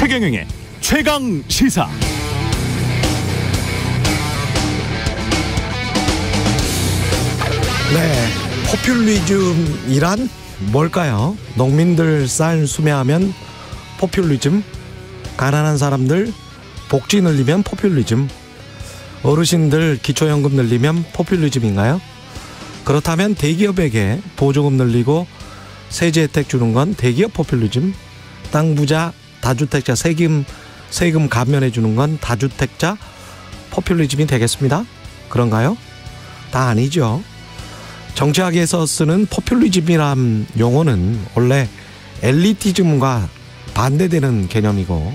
최경영의 최강 시사. 네, 포퓰리즘이란 뭘까요? 농민들 쌀 수매하면 포퓰리즘, 가난한 사람들 복지 늘리면 포퓰리즘, 어르신들 기초연금 늘리면 포퓰리즘인가요? 그렇다면 대기업에게 보조금 늘리고 세제 혜택 주는 건 대기업 포퓰리즘, 땅 부자 다주택자 세금 감면해 주는 건 다주택자 포퓰리즘이 되겠습니다. 그런가요? 다 아니죠. 정치학에서 쓰는 포퓰리즘이란 용어는 원래 엘리티즘과 반대되는 개념이고,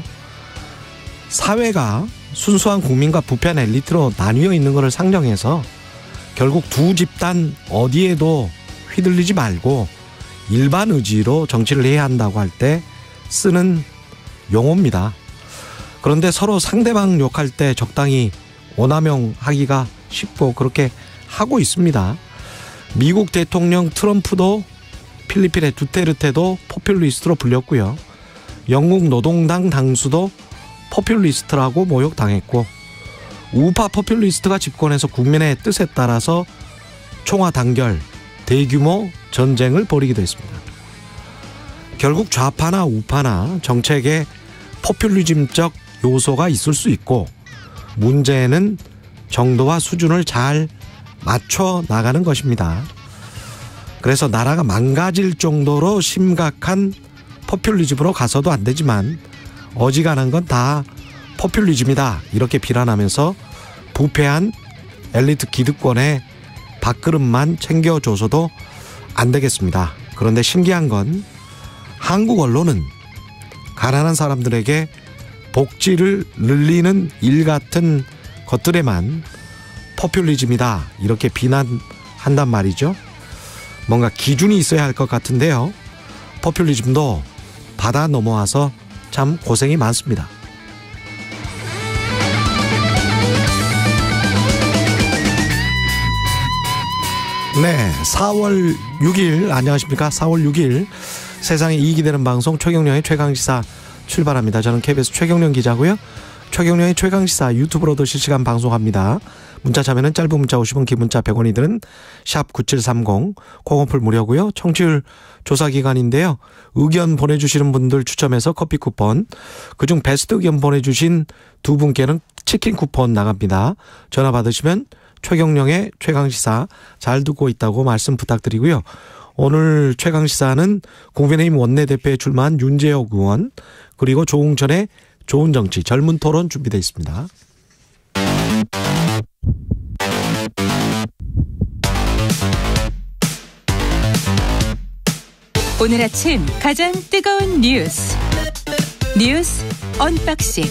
사회가 순수한 국민과 부패한 엘리트로 나뉘어 있는 것을 상정해서 결국 두 집단 어디에도 휘둘리지 말고 일반 의지로 정치를 해야 한다고 할 때 쓰는 용어입니다. 그런데 서로 상대방 욕할 때 적당히 오남용하기가 쉽고 그렇게 하고 있습니다. 미국 대통령 트럼프도 필리핀의 두테르테도 포퓰리스트로 불렸고요. 영국 노동당 당수도 포퓰리스트라고 모욕당했고, 우파 포퓰리스트가 집권해서 국민의 뜻에 따라서 총화 단결, 대규모 전쟁을 벌이기도 했습니다. 결국 좌파나 우파나 정책에 포퓰리즘적 요소가 있을 수 있고, 문제는 정도와 수준을 잘 맞춰 나가는 것입니다. 그래서 나라가 망가질 정도로 심각한 포퓰리즘으로 가서도 안 되지만 어지간한 건 다 포퓰리즘이다 이렇게 비난하면서 부패한 엘리트 기득권의 밥그릇만 챙겨줘서도 안 되겠습니다. 그런데 신기한 건 한국 언론은 가난한 사람들에게 복지를 늘리는 일 같은 것들에만 포퓰리즘이다 이렇게 비난한단 말이죠. 뭔가 기준이 있어야 할 것 같은데요. 포퓰리즘도 바다 넘어와서 참 고생이 많습니다. 네, 4월 6일 안녕하십니까? 4월 6일 세상에 이익이 되는 방송 최경영의 최강시사 출발합니다. 저는 KBS 최경영 기자고요. 최경영의 최강시사 유튜브로도 실시간 방송합니다. 문자 참여는 짧은 문자 50원, 긴 문자 100원이 드는 샵 9730, 콩어플 무료고요. 청취율 조사 기간인데요. 의견 보내주시는 분들 추첨해서 커피 쿠폰, 그중 베스트 의견 보내주신 두 분께는 치킨 쿠폰 나갑니다. 전화 받으시면 최경영의 최강시사 잘 듣고 있다고 말씀 부탁드리고요. 오늘 최강시사는 국민의힘 원내대표에 출마한 윤재옥 의원, 그리고 조홍천의 좋은 정치 젊은 토론 준비되어 있습니다. 오늘 아침 가장 뜨거운 뉴스 언박싱.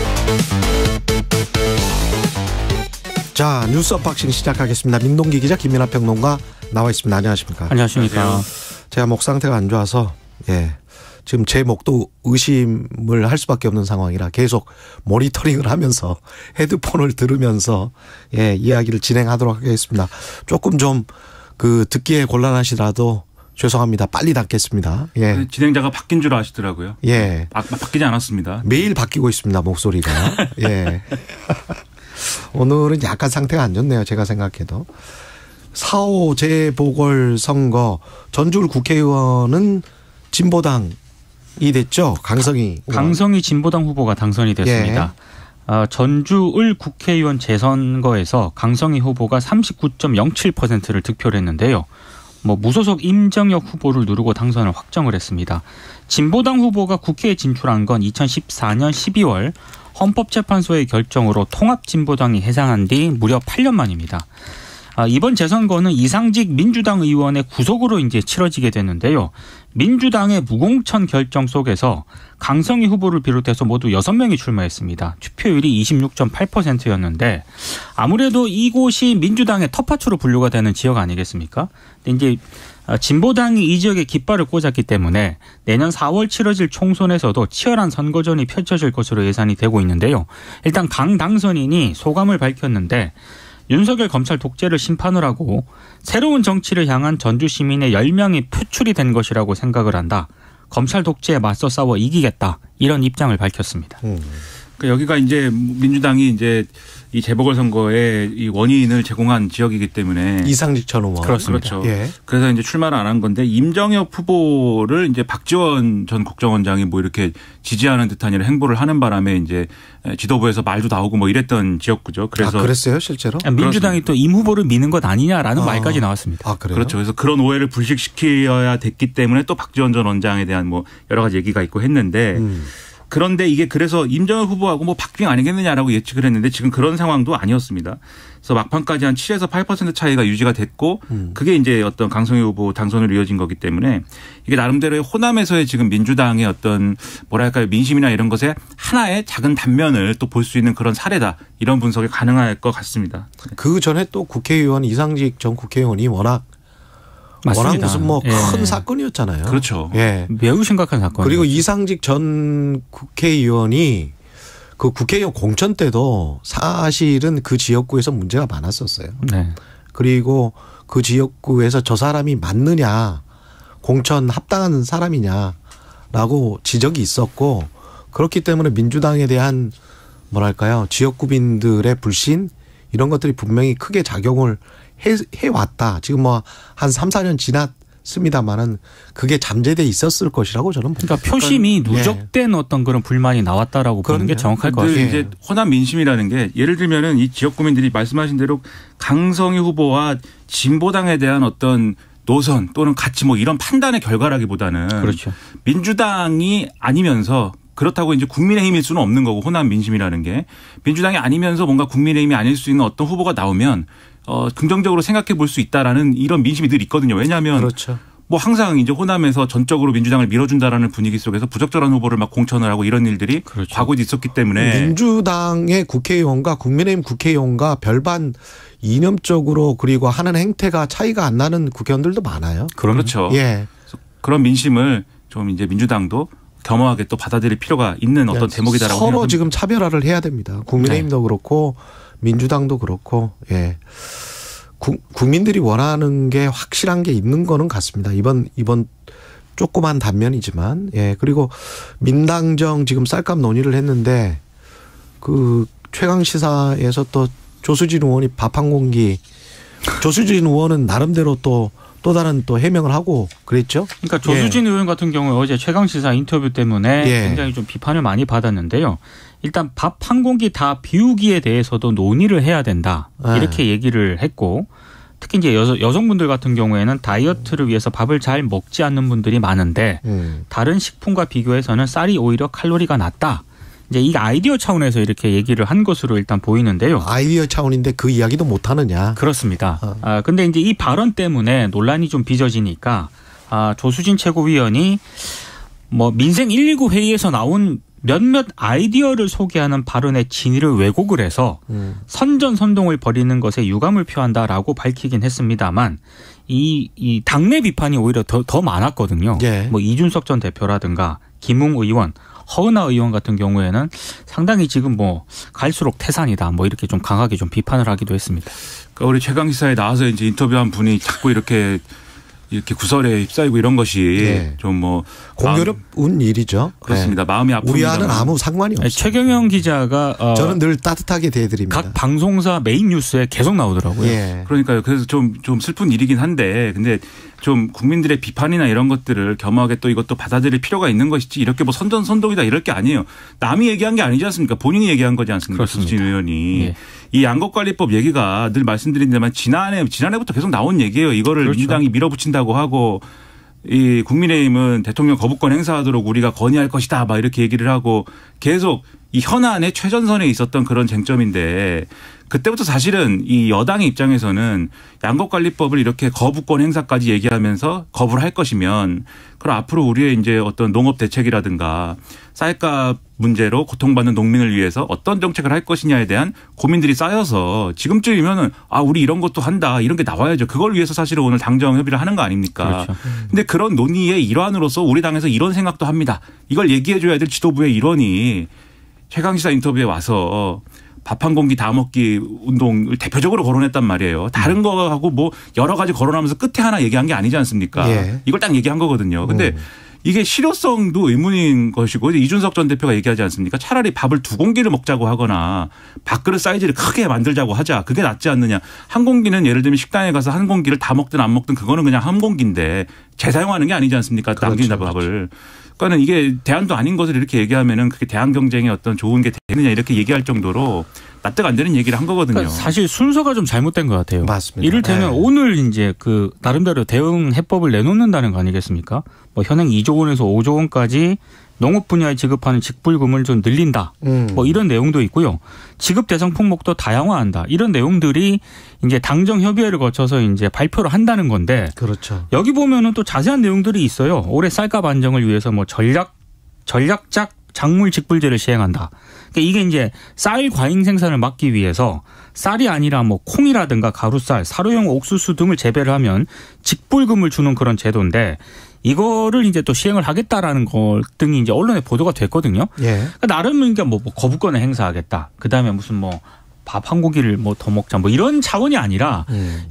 자, 뉴스 언박싱 시작하겠습니다. 민동기 기자, 김민하 평론가 나와 있습니다. 안녕하십니까? 안녕하십니까? 제가 목 상태가 안 좋아서 지금 제 목도 의심을 할 수밖에 없는 상황이라 계속 모니터링을 하면서 헤드폰을 들으면서 이야기를 진행하도록 하겠습니다. 조금 좀 듣기에 곤란하시더라도 죄송합니다. 빨리 닫겠습니다. 진행자가 바뀐 줄 아시더라고요. 바뀌지 않았습니다. 매일 바뀌고 있습니다. 목소리가. 오늘은 약간 상태가 안 좋네요. 제가 생각해도. 4.5 재보궐선거 전주울 국회의원은 진보당이 됐죠. 강성희 진보당 후보가 당선이 됐습니다. 전주을 국회의원 재선거에서 강성희 후보가 39.07%를 득표를 했는데요. 무소속 임정혁 후보를 누르고 당선을 확정을 했습니다. 진보당 후보가 국회에 진출한 건 2014년 12월 헌법재판소의 결정으로 통합진보당이 해산한 뒤 무려 8년 만입니다. 이번 재선거는 이상직 민주당 의원의 구속으로 이제 치러지게 됐는데요. 민주당의 무공천 결정 속에서 강성희 후보를 비롯해서 모두 6명이 출마했습니다. 투표율이 26.8%였는데 아무래도 이곳이 민주당의 텃밭으로 분류가 되는 지역 아니겠습니까? 근데 이제 진보당이 이 지역에 깃발을 꽂았기 때문에 내년 4월 치러질 총선에서도 치열한 선거전이 펼쳐질 것으로 예상이 되고 있는데요. 일단 강 당선인이 소감을 밝혔는데 윤석열 검찰 독재를 심판을 하고 새로운 정치를 향한 전주 시민의 열망이 표출이 된 것이라고 생각을 한다. 검찰 독재에 맞서 싸워 이기겠다 이런 입장을 밝혔습니다. 그러니까 여기가 이제 민주당이 이제 이 재보궐선거의 이 원인을 제공한 지역이기 때문에 이상직 전 의원. 그렇습니다. 그렇죠. 예. 그래서 이제 출마를 안 한 건데 임정혁 후보를 이제 박지원 전 국정원장이 뭐 이렇게 지지하는 듯한 이런 행보를 하는 바람에 이제 지도부에서 말도 나오고 뭐 이랬던 지역구죠. 그래서 그랬어요 실제로? 민주당이 또 임 후보를 미는 것 아니냐라는 말까지 나왔습니다. 그래요? 그렇죠. 그래서 그런 오해를 불식시켜야 됐기 때문에 또 박지원 전 원장에 대한 뭐 여러 가지 얘기가 있고 했는데 그런데 이게 그래서 임정혁 후보하고 뭐 박빙 아니겠느냐라고 예측을 했는데 지금 그런 상황도 아니었습니다. 그래서 막판까지 한 7에서 8% 차이가 유지가 됐고 그게 이제 어떤 강성희 후보 당선으로 이어진 거기 때문에 이게 나름대로의 호남에서의 지금 민주당의 어떤 뭐랄까요 민심이나 이런 것에 하나의 작은 단면을 또 볼 수 있는 그런 사례다. 이런 분석이 가능할 것 같습니다. 그 전에 또 국회의원 이상직 전 국회의원이 워낙 맞습니다. 무슨 뭐 큰 예. 사건이었잖아요. 그렇죠. 예. 매우 심각한 사건. 그리고 이상직 전 국회의원이 그 국회의원 공천 때도 사실은 그 지역구에서 문제가 많았었어요. 네. 그리고 그 지역구에서 저 사람이 맞느냐 공천 합당한 사람이냐라고 지적이 있었고 그렇기 때문에 민주당에 대한 뭐랄까요 지역구민들의 불신 이런 것들이 분명히 크게 작용을 해왔다. 지금 뭐 한 3, 4년 지났습니다만은 그게 잠재돼 있었을 것이라고 저는 봅니다. 그러니까 표심이 누적된 어떤 그런 불만이 나왔다라고 보는 게 정확할 것 같습니다. 이제 호남 민심이라는 게 예를 들면은 이 지역구민들이 말씀하신 대로 강성희 후보와 진보당에 대한 어떤 노선 또는 가치 뭐 이런 판단의 결과라기보다는 그렇죠. 민주당이 아니면서 그렇다고 이제 국민의힘일 수는 없는 거고 호남 민심이라는 게 민주당이 아니면서 뭔가 국민의힘이 아닐 수 있는 어떤 후보가 나오면 긍정적으로 생각해 볼 수 있다라는 이런 민심이 늘 있거든요. 왜냐하면 그렇죠. 뭐 항상 이제 호남에서 전적으로 민주당을 밀어준다라는 분위기 속에서 부적절한 후보를 막 공천을 하고 이런 일들이 그렇죠. 과거에도 있었기 때문에 민주당의 국회의원과 국민의힘 국회의원과 별반 이념적으로 그리고 하는 행태가 차이가 안 나는 국회의원들도 많아요. 그렇죠. 예. 그런 민심을 좀 이제 민주당도 겸허하게 또 받아들일 필요가 있는 어떤 대목이다라고 서로 생각합니다. 지금 차별화를 해야 됩니다. 국민의힘도 그렇고 민주당도 그렇고 예. 국민들이 원하는 게 확실한 게 있는 거는 같습니다. 이번 조그만 단면이지만 예. 그리고 민당정 지금 쌀값 논의를 했는데 그 최강 시사에서 또 조수진 의원이 밥 한 공기 조수진 의원은 나름대로 또 다른 또 해명을 하고 그랬죠. 그러니까 조수진 의원 같은 경우에 어제 최강시사 인터뷰 때문에 굉장히 좀 비판을 많이 받았는데요. 일단 밥 한 공기 다 비우기에 대해서도 논의를 해야 된다. 이렇게 얘기를 했고 특히 이제 여성분들 같은 경우에는 다이어트를 위해서 밥을 잘 먹지 않는 분들이 많은데 다른 식품과 비교해서는 쌀이 오히려 칼로리가 낮다. 이제 이 아이디어 차원에서 이렇게 얘기를 한 것으로 일단 보이는데요. 아이디어 차원인데 그 이야기도 못 하느냐. 그렇습니다. 근데 이제 이 발언 때문에 논란이 좀 빚어지니까 조수진 최고위원이 뭐 민생 119 회의에서 나온 몇몇 아이디어를 소개하는 발언의 진위를 왜곡을 해서 선전선동을 벌이는 것에 유감을 표한다라고 밝히긴 했습니다만 이 당내 비판이 오히려 더 많았거든요. 예. 뭐 이준석 전 대표라든가 김웅 의원, 허은하 의원 같은 경우에는 상당히 지금 뭐 갈수록 태산이다 뭐 이렇게 좀 강하게 좀 비판을 하기도 했습니다. 그러니까 우리 최강시사에 나와서 이제 인터뷰한 분이 자꾸 이렇게 구설에 휩싸이고 이런 것이 좀 뭐 공교롭은 일이죠. 그렇습니다. 마음이 아픕니다. 우리와는 아무 상관이 없어요. 최경영 기자가 저는 늘 따뜻하게 대해드립니다. 각 방송사 메인 뉴스에 계속 나오더라고요. 예. 그러니까요. 그래서 좀 슬픈 일이긴 한데 근데 좀 국민들의 비판이나 이런 것들을 겸허하게 또 이것도 받아들일 필요가 있는 것이지 이렇게 뭐 선전선동이다 이럴 게 아니에요. 남이 얘기한 게 아니지 않습니까? 본인이 얘기한 거지 않습니까? 조수진 의원이. 예. 이 양곡관리법 얘기가 늘 말씀드린 데만 지난해부터 계속 나온 얘기예요. 이거를 그렇죠. 민주당이 밀어붙인다고 하고 이 국민의힘은 대통령 거부권 행사하도록 우리가 건의할 것이다 막 이렇게 얘기를 하고 계속 이 현안의 최전선에 있었던 그런 쟁점인데 그때부터 사실은 이 여당의 입장에서는 양곡관리법을 이렇게 거부권 행사까지 얘기하면서 거부를 할 것이면 그럼 앞으로 우리의 이제 어떤 농업 대책이라든가 쌀값 문제로 고통받는 농민을 위해서 어떤 정책을 할 것이냐에 대한 고민들이 쌓여서 지금쯤이면은 우리 이런 것도 한다 이런 게 나와야죠. 그걸 위해서 사실은 오늘 당정 협의를 하는 거 아닙니까? 그렇죠. 근데 그런 논의의 일환으로서 우리 당에서 이런 생각도 합니다. 이걸 얘기해 줘야 될 지도부의 일원이 최강시사 인터뷰에 와서 밥 한 공기 다 먹기 운동을 대표적으로 거론했단 말이에요. 다른 거하고 뭐 여러 가지 거론하면서 끝에 하나 얘기한 게 아니지 않습니까? 예. 이걸 딱 얘기한 거거든요. 근데 이게 실효성도 의문인 것이고 이준석 전 대표가 얘기하지 않습니까? 차라리 밥을 2공기를 먹자고 하거나 밥그릇 사이즈를 크게 만들자고 하자. 그게 낫지 않느냐. 한 공기는 예를 들면 식당에 가서 한 공기를 다 먹든 안 먹든 그거는 그냥 한 공기인데 재사용하는 게 아니지 않습니까? 남긴다 그렇죠. 밥을. 그러니까는 이게 대안도 아닌 것을 이렇게 얘기하면은 그게 대안 경쟁에 어떤 좋은 게 되느냐 이렇게 얘기할 정도로 납득 안 되는 얘기를 한 거거든요. 그러니까 사실 순서가 좀 잘못된 것 같아요. 맞습니다. 이를테면 네. 오늘 이제 그 나름대로 대응 해법을 내놓는다는 거 아니겠습니까? 뭐 현행 2조 원에서 5조 원까지 농업 분야에 지급하는 직불금을 좀 늘린다. 뭐 이런 내용도 있고요. 지급 대상 품목도 다양화한다. 이런 내용들이 이제 당정 협의회를 거쳐서 이제 발표를 한다는 건데. 그렇죠. 여기 보면은 또 자세한 내용들이 있어요. 올해 쌀값 안정을 위해서 뭐 전략적 작물 직불제를 시행한다. 그러니까 이게 이제 쌀 과잉 생산을 막기 위해서 쌀이 아니라 뭐 콩이라든가 가루쌀, 사료용 옥수수 등을 재배를 하면 직불금을 주는 그런 제도인데 이거를 이제 또 시행을 하겠다라는 것 등이 이제 언론에 보도가 됐거든요. 예. 그러니까 나름 그러니까 뭐 거부권을 행사하겠다. 그다음에 무슨 뭐 밥 한 고기를 뭐 더 먹자 뭐 이런 차원이 아니라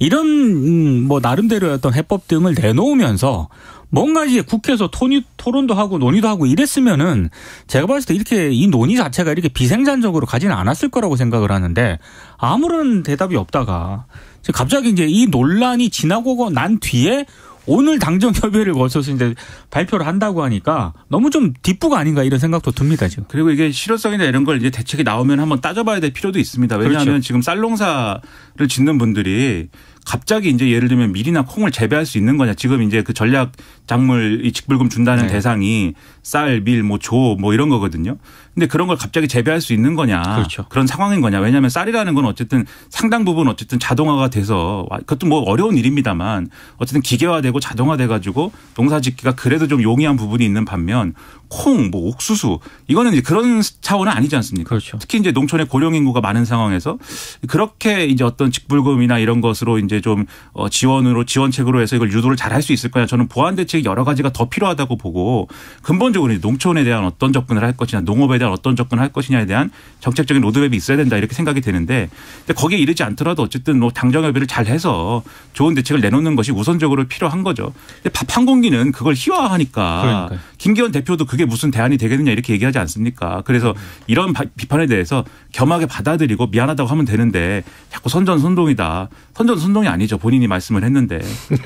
이런 뭐 나름대로의 어떤 해법 등을 내놓으면서 뭔가 이제 국회에서 토론도 하고 논의도 하고 이랬으면은 제가 봤을 때 이렇게 이 논의 자체가 이렇게 비생산적으로 가지는 않았을 거라고 생각을 하는데 아무런 대답이 없다가 갑자기 이제 이 논란이 지나고 난 뒤에 오늘 당정 협의회를 거쳐서 이제 발표를 한다고 하니까 너무 좀 뒷부가 아닌가 이런 생각도 듭니다 지금. 그리고 이게 실효성이나 이런 걸 이제 대책이 나오면 한번 따져봐야 될 필요도 있습니다. 왜냐하면 그렇죠. 지금 쌀 농사를 짓는 분들이 갑자기 이제 예를 들면 밀이나 콩을 재배할 수 있는 거냐. 지금 이제 그 전략 작물 이 직불금 준다는 네. 대상이 쌀, 밀, 뭐 조 뭐 이런 거거든요. 근데 그런 걸 갑자기 재배할 수 있는 거냐. 그렇죠. 그런 상황인 거냐. 왜냐하면 쌀이라는 건 어쨌든 상당 부분 어쨌든 자동화가 돼서 그것도 뭐 어려운 일입니다만 어쨌든 기계화되고 자동화돼 가지고 농사 짓기가 그래도 좀 용이한 부분이 있는 반면 콩, 뭐 옥수수 이거는 이제 그런 차원은 아니지 않습니까? 그렇죠. 특히 이제 농촌에 고령 인구가 많은 상황에서 그렇게 이제 어떤 직불금이나 이런 것으로 이제 좀 지원책으로 해서 이걸 유도를 잘 할 수 있을 거냐. 저는 보완 대책이 여러 가지가 더 필요하다고 보고 근본적으로 이제 농촌에 대한 어떤 접근을 할 것이냐, 농업에 대한 어떤 접근을 할 것이냐에 대한 정책적인 로드맵이 있어야 된다 이렇게 생각이 되는데 근데 거기에 이르지 않더라도 어쨌든 뭐 당정협의를 잘 해서 좋은 대책을 내놓는 것이 우선적으로 필요한 거죠. 근데 밥 한 공기는 그걸 희화하니까 그러니까요. 김기현 대표도 그게 무슨 대안이 되겠느냐 이렇게 얘기하지 않습니까? 그래서 이런 비판에 대해서 겸하게 받아들이고 미안하다고 하면 되는데 자꾸 선전선동이다. 선전선동이 아니죠. 본인이 말씀을 했는데.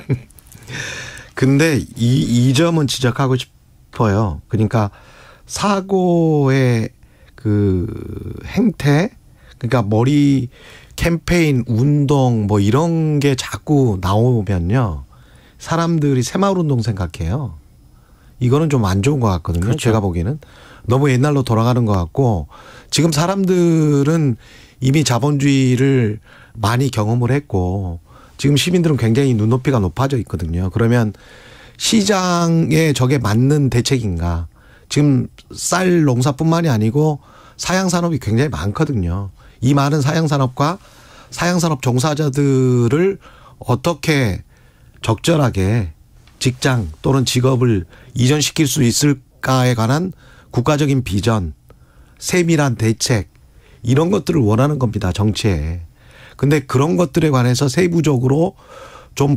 근데 이 점은 지적하고 싶어요. 그러니까 사고의 그 행태, 그러니까 머리 캠페인, 운동 뭐 이런 게 자꾸 나오면요. 사람들이 새마을운동 생각해요. 이거는 좀 안 좋은 것 같거든요. 그렇죠. 제가 보기에는. 너무 옛날로 돌아가는 것 같고 지금 사람들은 이미 자본주의를 많이 경험을 했고 지금 시민들은 굉장히 눈높이가 높아져 있거든요. 그러면 시장에 저게 맞는 대책인가. 지금 쌀 농사뿐만이 아니고 사양산업이 굉장히 많거든요. 이 많은 사양산업과 사양산업 종사자들을 어떻게 적절하게 직장 또는 직업을 이전시킬 수 있을까에 관한 국가적인 비전, 세밀한 대책 이런 것들을 원하는 겁니다. 정치에. 근데 그런 것들에 관해서 세부적으로 좀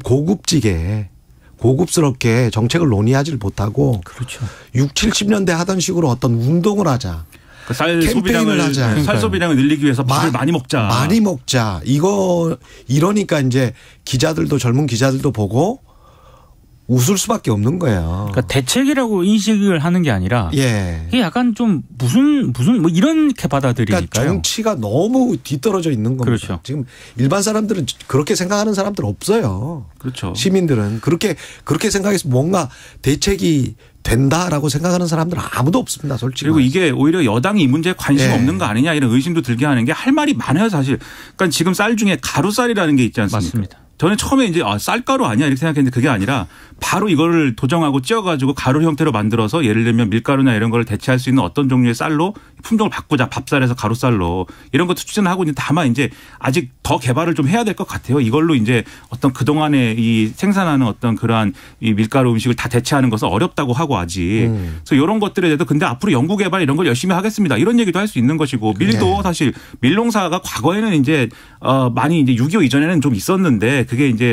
고급스럽게 정책을 논의하지를 못하고 그렇죠. 60, 70년대 하던 식으로 어떤 운동을 하자. 쌀 캠페인을 하자. 쌀 소비량을 늘리기 위해서 밥을 많이 먹자. 많이 먹자. 이러니까 이제 기자들도 젊은 기자들도 보고 웃을 수밖에 없는 거예요. 그러니까 대책이라고 인식을 하는 게 아니라 예. 이게 약간 좀 무슨 뭐 이렇게 받아들이니까요. 그러니까 정치가 너무 뒤떨어져 있는 겁니다. 그렇죠. 지금 일반 사람들은 그렇게 생각하는 사람들 없어요. 그렇죠. 시민들은 그렇게 생각해서 뭔가 대책이 된다라고 생각하는 사람들은 아무도 없습니다. 솔직히. 그리고 이게 오히려 여당이 이 문제에 관심이 예. 없는 거 아니냐 이런 의심도 들게 하는 게 할 말이 많아요 사실. 그러니까 지금 쌀 중에 가루쌀이라는 게 있지 않습니까? 맞습니다. 저는 처음에 이제 쌀가루 아니야 이렇게 생각했는데 그게 아니라 바로 이거를 도정하고 찧어가지고 가루 형태로 만들어서 예를 들면 밀가루나 이런 걸 대체할 수 있는 어떤 종류의 쌀로 품종을 바꾸자. 밥쌀에서 가루쌀로 이런 것도 추진을 하고 있는데 다만 이제 아직 더 개발을 좀 해야 될 것 같아요. 이걸로 이제 어떤 그동안에 이 생산하는 어떤 그러한 이 밀가루 음식을 다 대체하는 것은 어렵다고 하고 아직. 그래서 이런 것들에 대해서 근데 앞으로 연구 개발 이런 걸 열심히 하겠습니다. 이런 얘기도 할 수 있는 것이고 밀도 네. 사실 밀농사가 과거에는 이제 많이 이제 6.25 이전에는 좀 있었는데 그게 이제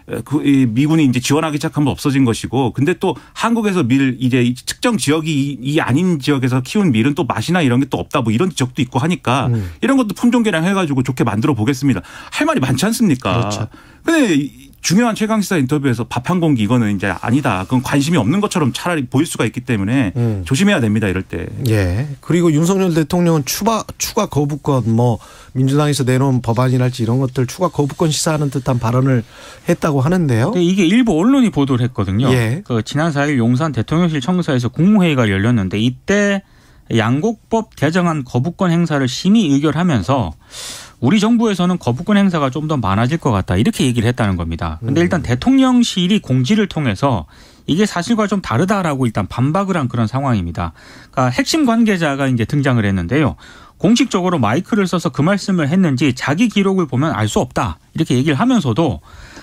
이 미군이 이제 지원하기 시작하면 없어진 것이고, 근데 또 한국에서 밀 이제 특정 지역이 이 아닌 지역에서 키운 밀은 또 맛이나 이런 게 또 없다 뭐 이런 지적도 있고 하니까 이런 것도 품종 개량해가지고 좋게 만들어 보겠습니다. 할 말이 많지 않습니까? 그렇죠. 근데 중요한 최강시사 인터뷰에서 밥 한 공기 이거는 이제 아니다. 그건 관심이 없는 것처럼 차라리 보일 수가 있기 때문에 조심해야 됩니다. 이럴 때. 예. 그리고 윤석열 대통령은 추가 거부권 뭐 민주당에서 내놓은 법안이랄지 이런 것들 추가 거부권 시사하는 듯한 발언을 했다고 하는데요. 근데 이게 일부 언론이 보도를 했거든요. 예. 그 지난 4일 용산 대통령실 청사에서 국무회의가 열렸는데 이때 양곡법 개정안 거부권 행사를 심의 의결하면서 우리 정부에서는 거부권 행사가 좀 더 많아질 것 같다 이렇게 얘기를 했다는 겁니다. 그런데 일단 대통령실이 공지를 통해서 이게 사실과 좀 다르다라고 일단 반박을 한 그런 상황입니다. 그러니까 핵심 관계자가 이제 등장을 했는데요. 공식적으로 마이크를 써서 그 말씀을 했는지 자기 기록을 보면 알 수 없다 이렇게 얘기를 하면서도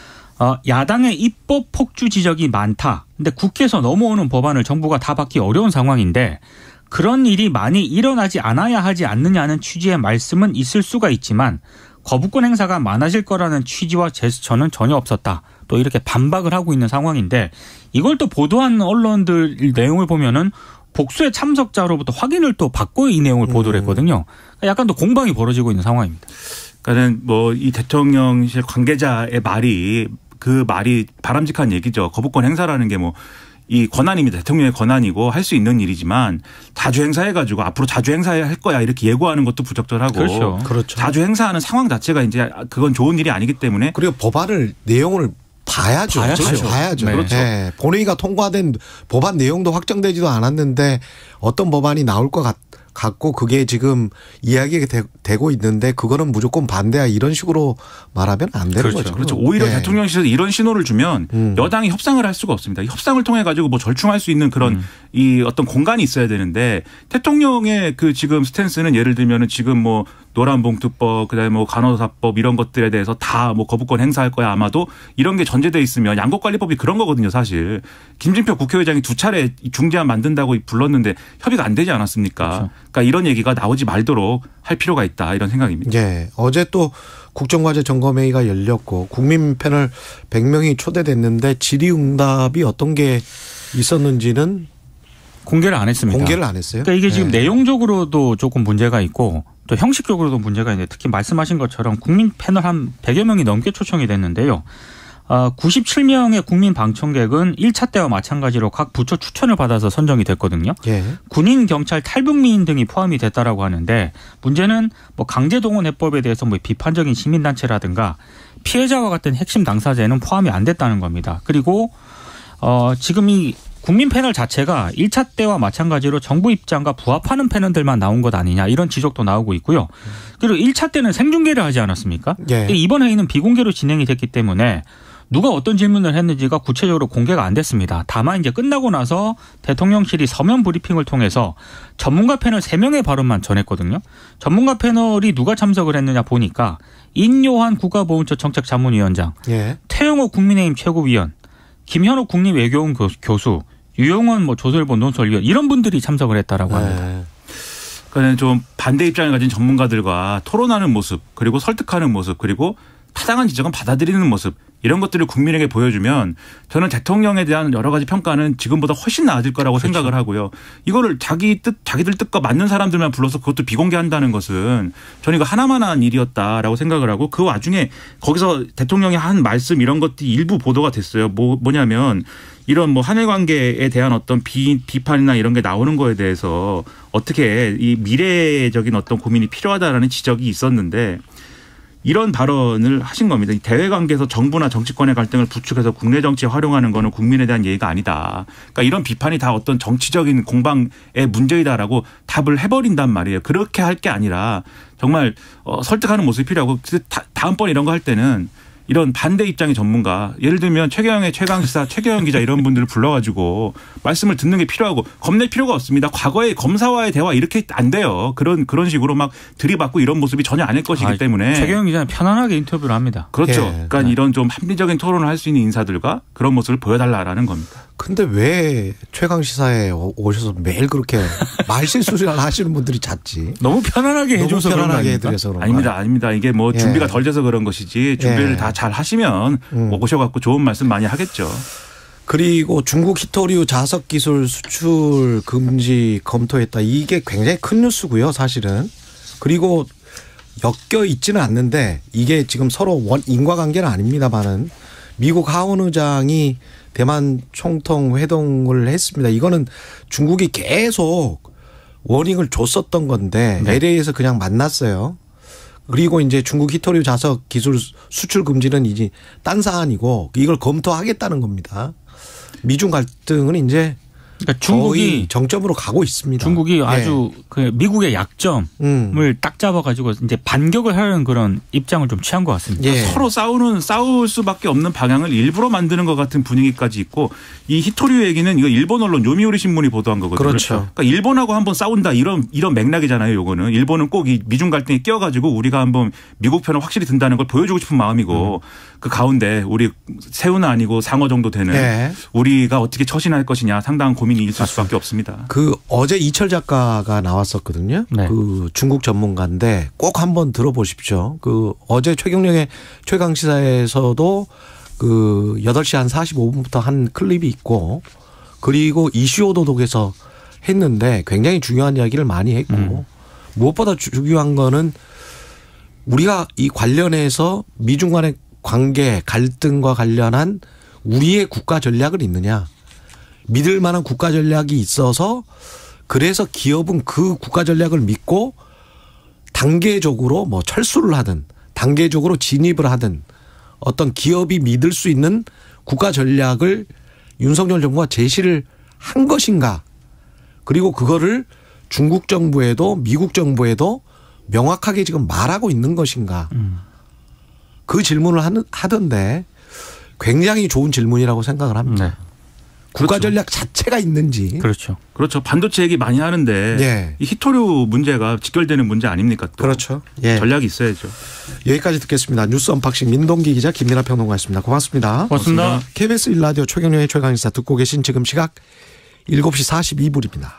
야당의 입법 폭주 지적이 많다. 근데 국회에서 넘어오는 법안을 정부가 다 받기 어려운 상황인데 그런 일이 많이 일어나지 않아야 하지 않느냐는 취지의 말씀은 있을 수가 있지만 거부권 행사가 많아질 거라는 취지와 제스처는 전혀 없었다. 또 이렇게 반박을 하고 있는 상황인데 이걸 또 보도한 언론들 내용을 보면은 복수의 참석자로부터 확인을 또 받고 이 내용을 보도를 했거든요. 약간 또 공방이 벌어지고 있는 상황입니다. 그러니까는 뭐 이 대통령실 관계자의 말이 그 말이 바람직한 얘기죠. 거부권 행사라는 게 뭐 이 권한입니다. 대통령의 권한이고 할 수 있는 일이지만 자주 행사해가지고 앞으로 자주 행사해야 할 거야 이렇게 예고하는 것도 부적절하고 그렇죠. 자주 행사하는 상황 자체가 이제 그건 좋은 일이 아니기 때문에 그리고 법안을 내용을 봐야죠. 봐야죠. 네. 그렇죠. 네. 본회의가 통과된 법안 내용도 확정되지도 않았는데 어떤 법안이 나올 것 같고 그게 지금 이야기가 되고 있는데 그거는 무조건 반대야 이런 식으로 말하면 안 되는 거죠. 그렇죠. 오히려 네. 대통령실에서 이런 신호를 주면 여당이 협상을 할 수가 없습니다. 협상을 통해 가지고 뭐 절충할 수 있는 그런 이 어떤 공간이 있어야 되는데 대통령의 그 지금 스탠스는 예를 들면은 지금 뭐 노란봉투법 그다음에 뭐 간호사법 이런 것들에 대해서 다 뭐 거부권 행사할 거야 아마도 이런 게 전제돼 있으면 양곡관리법이 그런 거거든요 사실. 김진표 국회의장이 2차례 중재안 만든다고 불렀는데 협의가 안 되지 않았습니까? 그렇죠. 그러니까 이런 얘기가 나오지 말도록 할 필요가 있다 이런 생각입니다. 예. 어제 또 국정과제 점검회의가 열렸고 국민 패널 100명이 초대됐는데 질의응답이 어떤 게 있었는지는 공개를 안 했습니다. 공개를 안 했어요. 그러니까 이게 지금 네. 내용적으로도 조금 문제가 있고 또 형식적으로도 문제가 있는데 특히 말씀하신 것처럼 국민 패널 한 100여 명이 넘게 초청이 됐는데요. 97명의 국민 방청객은 1차 때와 마찬가지로 각 부처 추천을 받아서 선정이 됐거든요. 예. 군인, 경찰, 탈북민인 등이 포함이 됐다라고 하는데 문제는 뭐 강제동원 해법에 대해서 뭐 비판적인 시민단체라든가 피해자와 같은 핵심 당사자에는 포함이 안 됐다는 겁니다. 그리고 지금 이 국민 패널 자체가 1차 때와 마찬가지로 정부 입장과 부합하는 패널들만 나온 것 아니냐 이런 지적도 나오고 있고요. 그리고 1차 때는 생중계를 하지 않았습니까? 예. 이번 회의는 비공개로 진행이 됐기 때문에 누가 어떤 질문을 했는지가 구체적으로 공개가 안 됐습니다. 다만 이제 끝나고 나서 대통령실이 서면 브리핑을 통해서 전문가 패널 3명의 발언만 전했거든요. 전문가 패널이 누가 참석을 했느냐 보니까 인요한 국가보훈처 정책자문위원장, 예. 태영호 국민의힘 최고위원, 김현욱 국립외교원 교수, 유영원 뭐 조선일보 논설위원 이런 분들이 참석을 했다라고 합니다. 네. 그러니까 좀 반대 입장을 가진 전문가들과 토론하는 모습 그리고 설득하는 모습 그리고 타당한 지적은 받아들이는 모습 이런 것들을 국민에게 보여주면 저는 대통령에 대한 여러 가지 평가는 지금보다 훨씬 나아질 거라고 그렇죠. 생각을 하고요. 이거를 자기들 뜻과 맞는 사람들만 불러서 그것도 비공개한다는 것은 저는 이거 하나만한 일이었다라고 생각을 하고 그 와중에 거기서 대통령이 한 말씀 이런 것들이 일부 보도가 됐어요. 뭐냐면 이런 뭐 한일 관계에 대한 어떤 비판이나 이런 게 나오는 거에 대해서 어떻게 이 미래적인 어떤 고민이 필요하다라는 지적이 있었는데 이런 발언을 하신 겁니다. 대외 관계에서 정부나 정치권의 갈등을 부추겨서 국내 정치에 활용하는 거는 국민에 대한 예의가 아니다. 그러니까 이런 비판이 다 어떤 정치적인 공방의 문제이다라고 답을 해버린단 말이에요. 그렇게 할 게 아니라 정말 설득하는 모습이 필요하고 다음번 이런 거 할 때는 이런 반대 입장의 전문가 예를 들면 최경영의 최강시사 최경영 기자 이런 분들을 불러가지고 말씀을 듣는 게 필요하고 겁낼 필요가 없습니다. 과거에 검사와의 대화 이렇게 안 돼요. 그런 식으로 막 들이받고 이런 모습이 전혀 아닐 것이기 때문에 최경영 기자는 편안하게 인터뷰를 합니다. 그렇죠. 예. 그러니까 이런 좀 합리적인 토론을 할 수 있는 인사들과 그런 모습을 보여달라라는 겁니다. 근데 왜 최강시사에 오셔서 매일 그렇게 말실수를 하시는 분들이 잦지? 너무 편안하게 해줘서 너무 그런 거 편안하게 아닙니까? 해드려서 그런 거예요. 아닙니다. 이게 뭐 준비가 덜 돼서 그런 것이지 준비를 다 잘 하시면 오셔갖고 좋은 말씀 많이 하겠죠. 그리고 중국 히토류 자석 기술 수출 금지 검토했다. 이게 굉장히 큰 뉴스고요, 사실은. 그리고 엮여 있지는 않는데 이게 지금 서로 인과관계는 아닙니다만은 미국 하원 의장이 대만 총통 회동을 했습니다. 이거는 중국이 계속 워닝을 줬었던 건데 네. LA에서 그냥 만났어요. 그리고 이제 중국 히토류 자석 기술 수출 금지는 이제 딴 사안이고 이걸 검토하겠다는 겁니다. 미중 갈등은 이제 그러니까 거의 정점으로 가고 있습니다. 중국이 아주 그 미국의 약점을 딱 잡아가지고 이제 반격을 하려는 그런 입장을 좀 취한 것 같습니다. 예. 서로 싸울 수밖에 없는 방향을 일부러 만드는 것 같은 분위기까지 있고 이 히토류 얘기는 이거 일본 언론 요미우리 신문이 보도한 거거든요. 그렇죠. 그러니까 일본하고 한번 싸운다 이런 맥락이잖아요. 요거는 일본은 꼭 이 미중 갈등에 끼어가지고 우리가 한번 미국 편을 확실히 든다는 걸 보여주고 싶은 마음이고 그 가운데 우리 새우는 아니고 상어 정도 되는 네. 우리가 어떻게 처신할 것이냐 상당한 고민이 있을 수밖에 없습니다. 그 어제 이철 작가가 나왔었거든요. 네. 그 중국 전문가인데 꼭 한번 들어보십시오. 그 어제 최경영의 최강시사에서도 그 8시 한 45분부터 한 클립이 있고 그리고 이슈 오도독에서 했는데 굉장히 중요한 이야기를 많이 했고 무엇보다 중요한 거는 우리가 이 관련해서 미중 간의 관계 갈등과 관련한 우리의 국가 전략을 있느냐. 믿을 만한 국가 전략이 있어서 그래서 기업은 그 국가 전략을 믿고 단계적으로 뭐 철수를 하든 단계적으로 진입을 하든 어떤 기업이 믿을 수 있는 국가 전략을 윤석열 정부가 제시를 한 것인가. 그리고 그거를 중국 정부에도 미국 정부에도 명확하게 지금 말하고 있는 것인가. 그 질문을 하던데 굉장히 좋은 질문이라고 생각을 합니다. 네. 국가 그렇죠. 전략 자체가 있는지. 그렇죠. 그렇죠. 반도체 얘기 많이 하는데 예. 이 히토류 문제가 직결되는 문제 아닙니까? 또. 그렇죠. 예. 전략이 있어야죠. 여기까지 듣겠습니다. 뉴스 언박싱 민동기 기자 김민하 평론가였습니다. 고맙습니다. 고맙습니다. KBS 1라디오 최경영의 최강시사 듣고 계신 지금 시각 7시 42분입니다.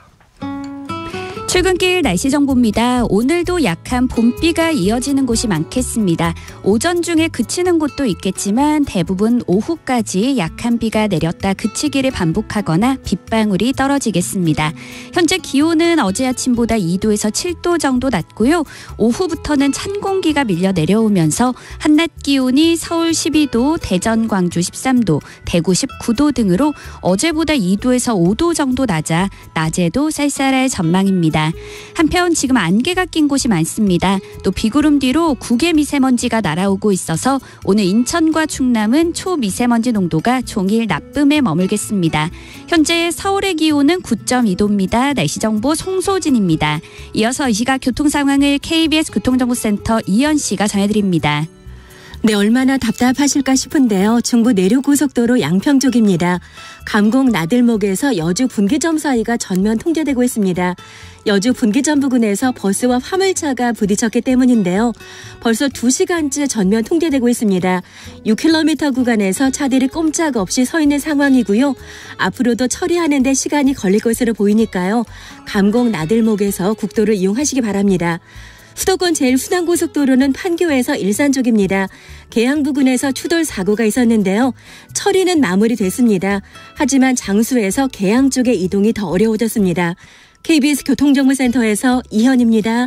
출근길 날씨 정보입니다. 오늘도 약한 봄비가 이어지는 곳이 많겠습니다. 오전 중에 그치는 곳도 있겠지만 대부분 오후까지 약한 비가 내렸다 그치기를 반복하거나 빗방울이 떨어지겠습니다. 현재 기온은 어제 아침보다 2도에서 7도 정도 낮고요. 오후부터는 찬 공기가 밀려 내려오면서 한낮 기온이 서울 12도, 대전, 광주 13도, 대구 19도 등으로 어제보다 2도에서 5도 정도 낮아 낮에도 쌀쌀할 전망입니다. 한편 지금 안개가 낀 곳이 많습니다. 또 비구름 뒤로 국외 미세먼지가 날아오고 있어서 오늘 인천과 충남은 초미세먼지 농도가 종일 나쁨에 머물겠습니다. 현재 서울의 기온은 9.2도입니다. 날씨 정보 송소진입니다. 이어서 이 시각 교통 상황을 KBS 교통정보센터 이현 씨가 전해드립니다. 네, 얼마나 답답하실까 싶은데요. 중부 내륙고속도로 양평 쪽입니다. 감곡 나들목에서 여주 분기점 사이가 전면 통제되고 있습니다. 여주 분기점 부근에서 버스와 화물차가 부딪혔기 때문인데요. 벌써 2시간째 전면 통제되고 있습니다. 6km 구간에서 차들이 꼼짝없이 서 있는 상황이고요. 앞으로도 처리하는 데 시간이 걸릴 것으로 보이니까요. 감곡 나들목에서 국도를 이용하시기 바랍니다. 수도권 제1순환고속도로는 판교에서 일산 쪽입니다. 계양 부근에서 추돌 사고가 있었는데요. 처리는 마무리됐습니다. 하지만 장수에서 계양 쪽의 이동이 더 어려워졌습니다. KBS 교통정보센터에서 이현입니다.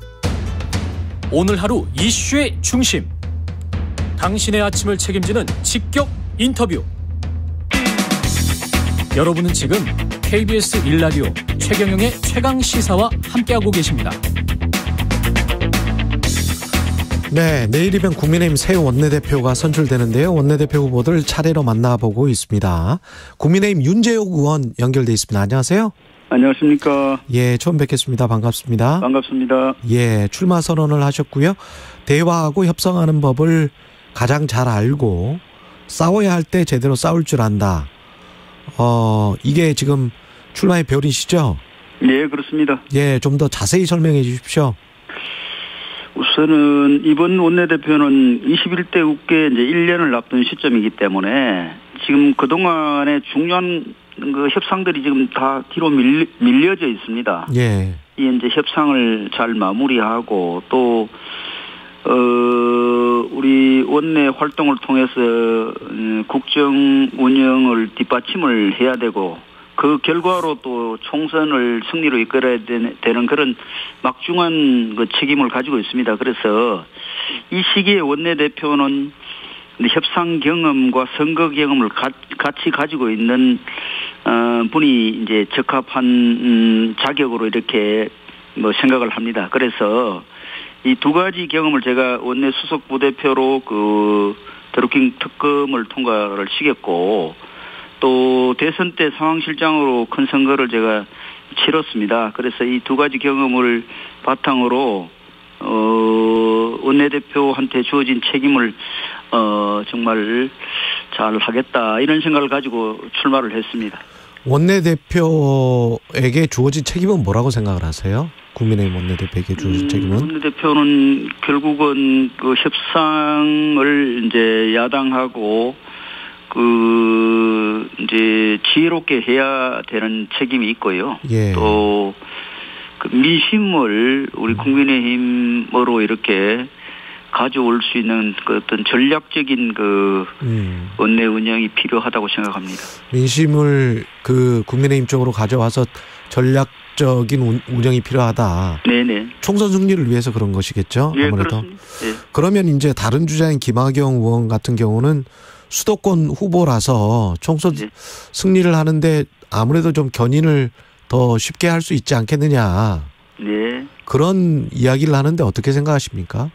오늘 하루 이슈의 중심. 당신의 아침을 책임지는 직격 인터뷰. 여러분은 지금 KBS 1라디오 최경영의 최강시사와 함께하고 계십니다. 네, 내일이면 국민의힘 새 원내대표가 선출되는데요. 원내대표 후보들 차례로 만나보고 있습니다. 국민의힘 윤재욱 의원 연결돼 있습니다. 안녕하세요. 안녕하십니까. 예, 처음 뵙겠습니다. 반갑습니다. 반갑습니다. 예, 출마 선언을 하셨고요. 대화하고 협상하는 법을 가장 잘 알고 싸워야 할 때 제대로 싸울 줄 안다. 이게 지금 출마의 별이시죠? 예, 그렇습니다. 예, 좀 더 자세히 설명해 주십시오. 우선은 이번 원내대표는 21대 국회 이제 1년을 앞둔 시점이기 때문에 지금 그동안의 중요한 그 협상들이 지금 다 뒤로 밀려져 있습니다. 예. 이 이제 협상을 잘 마무리하고 또 우리 원내 활동을 통해서 국정 운영을 뒷받침을 해야 되고 그 결과로 또 총선을 승리로 이끌어야 되는 그런 막중한 그 책임을 가지고 있습니다. 그래서 이 시기에 원내대표는 협상 경험과 선거 경험을 같이 가지고 있는 분이 이제 적합한 자격으로 이렇게 뭐 생각을 합니다. 그래서 이 두 가지 경험을 제가 원내 수석 부대표로 그 드루킹 특검을 통과를 시켰고 또 대선 때 상황실장으로 큰 선거를 제가 치렀습니다. 그래서 이 두 가지 경험을 바탕으로 원내대표한테 주어진 책임을 정말 잘 하겠다 이런 생각을 가지고 출마를 했습니다. 원내대표에게 주어진 책임은 뭐라고 생각을 하세요? 국민의힘 원내대표에게 주어진 책임은? 원내대표는 결국은 그 협상을 이제 야당하고 그 이제 지혜롭게 해야 되는 책임이 있고요. 예. 또 그 민심을 우리 국민의힘으로 이렇게 가져올 수 있는 그 어떤 전략적인 그 원내 운영이 필요하다고 생각합니다. 민심을 그 국민의힘 쪽으로 가져와서 전략적인 운영이 필요하다. 네네. 총선 승리를 위해서 그런 것이겠죠. 예, 아무래도. 그렇습니다. 예. 그러면 이제 다른 주자인 김학영 의원 같은 경우는 수도권 후보라서 총선 예. 승리를 하는데 아무래도 좀 견인을 더 쉽게 할 수 있지 않겠느냐. 네. 그런 이야기를 하는데 어떻게 생각하십니까?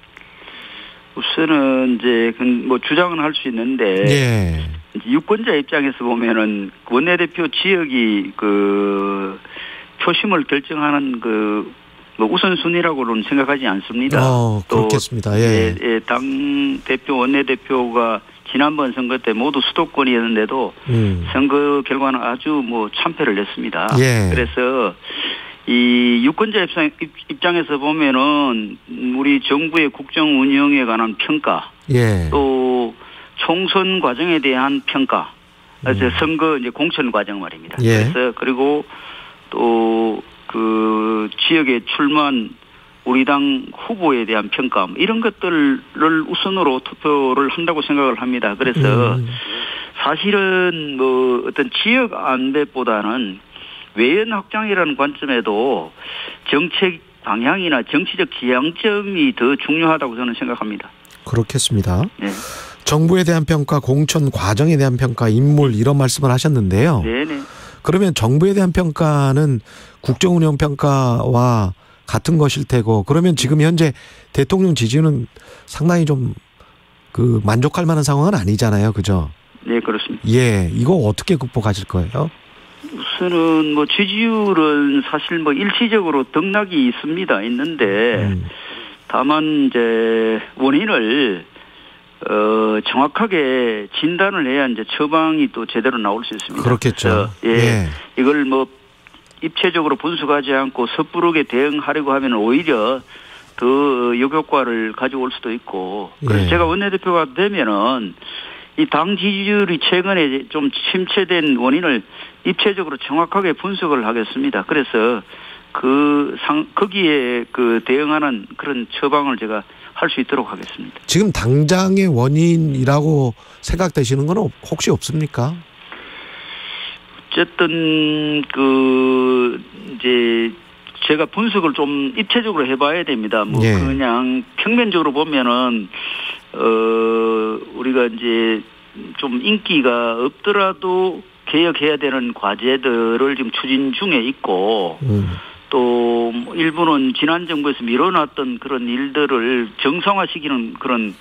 우선은 이제 뭐 주장은 할 수 있는데 예. 유권자 입장에서 보면은 원내대표 지역이 그 표심을 결정하는 그 뭐 우선순위라고는 생각하지 않습니다. 그렇겠습니다. 예. 예, 당 대표 원내대표가 지난번 선거 때 모두 수도권이었는데도 선거 결과는 아주 뭐 참패를 냈습니다. 예. 그래서 이 유권자 입장에서 보면은 우리 정부의 국정 운영에 관한 평가, 예. 또 총선 과정에 대한 평가, 선거 이제 공천 과정 말입니다. 예. 그래서 그리고 또 그 지역에 출마한 우리 당 후보에 대한 평가 이런 것들을 우선으로 투표를 한다고 생각을 합니다. 그래서 사실은 뭐 어떤 지역 안배보다는 외연 확장이라는 관점에도 정책 방향이나 정치적 지향점이 더 중요하다고 저는 생각합니다. 그렇겠습니다. 네. 정부에 대한 평가, 공천 과정에 대한 평가, 인물 이런 말씀을 하셨는데요. 네네. 그러면 정부에 대한 평가는 국정운영 평가와 같은 것일 테고 그러면 지금 현재 대통령 지지율은 상당히 좀 그 만족할 만한 상황은 아니잖아요. 그죠? 네, 그렇습니다. 예. 이거 어떻게 극복하실 거예요? 우선은 뭐 지지율은 사실 뭐 일시적으로 등락이 있는데 다만 이제 원인을 정확하게 진단을 해야 이제 처방이 또 제대로 나올 수 있습니다. 그렇겠죠. 예. 이걸 뭐 입체적으로 분석하지 않고 섣부르게 대응하려고 하면 오히려 더 역효과를 가져올 수도 있고. 그래서 제가 원내대표가 되면은 이 당 지지율이 최근에 좀 침체된 원인을 입체적으로 정확하게 분석을 하겠습니다. 그래서 거기에 그 대응하는 그런 처방을 제가 할 수 있도록 하겠습니다. 지금 당장의 원인이라고 생각되시는 건 혹시 없습니까? 어쨌든 이제 제가 분석을 좀 입체적으로 해봐야 됩니다. 뭐 그냥 평면적으로 보면은 우리가 이제 좀 인기가 없더라도 개혁해야 되는 과제들을 지금 추진 중에 있고 또 일부는 지난 정부에서 밀어놨던 그런 일들을 정상화시키는 그런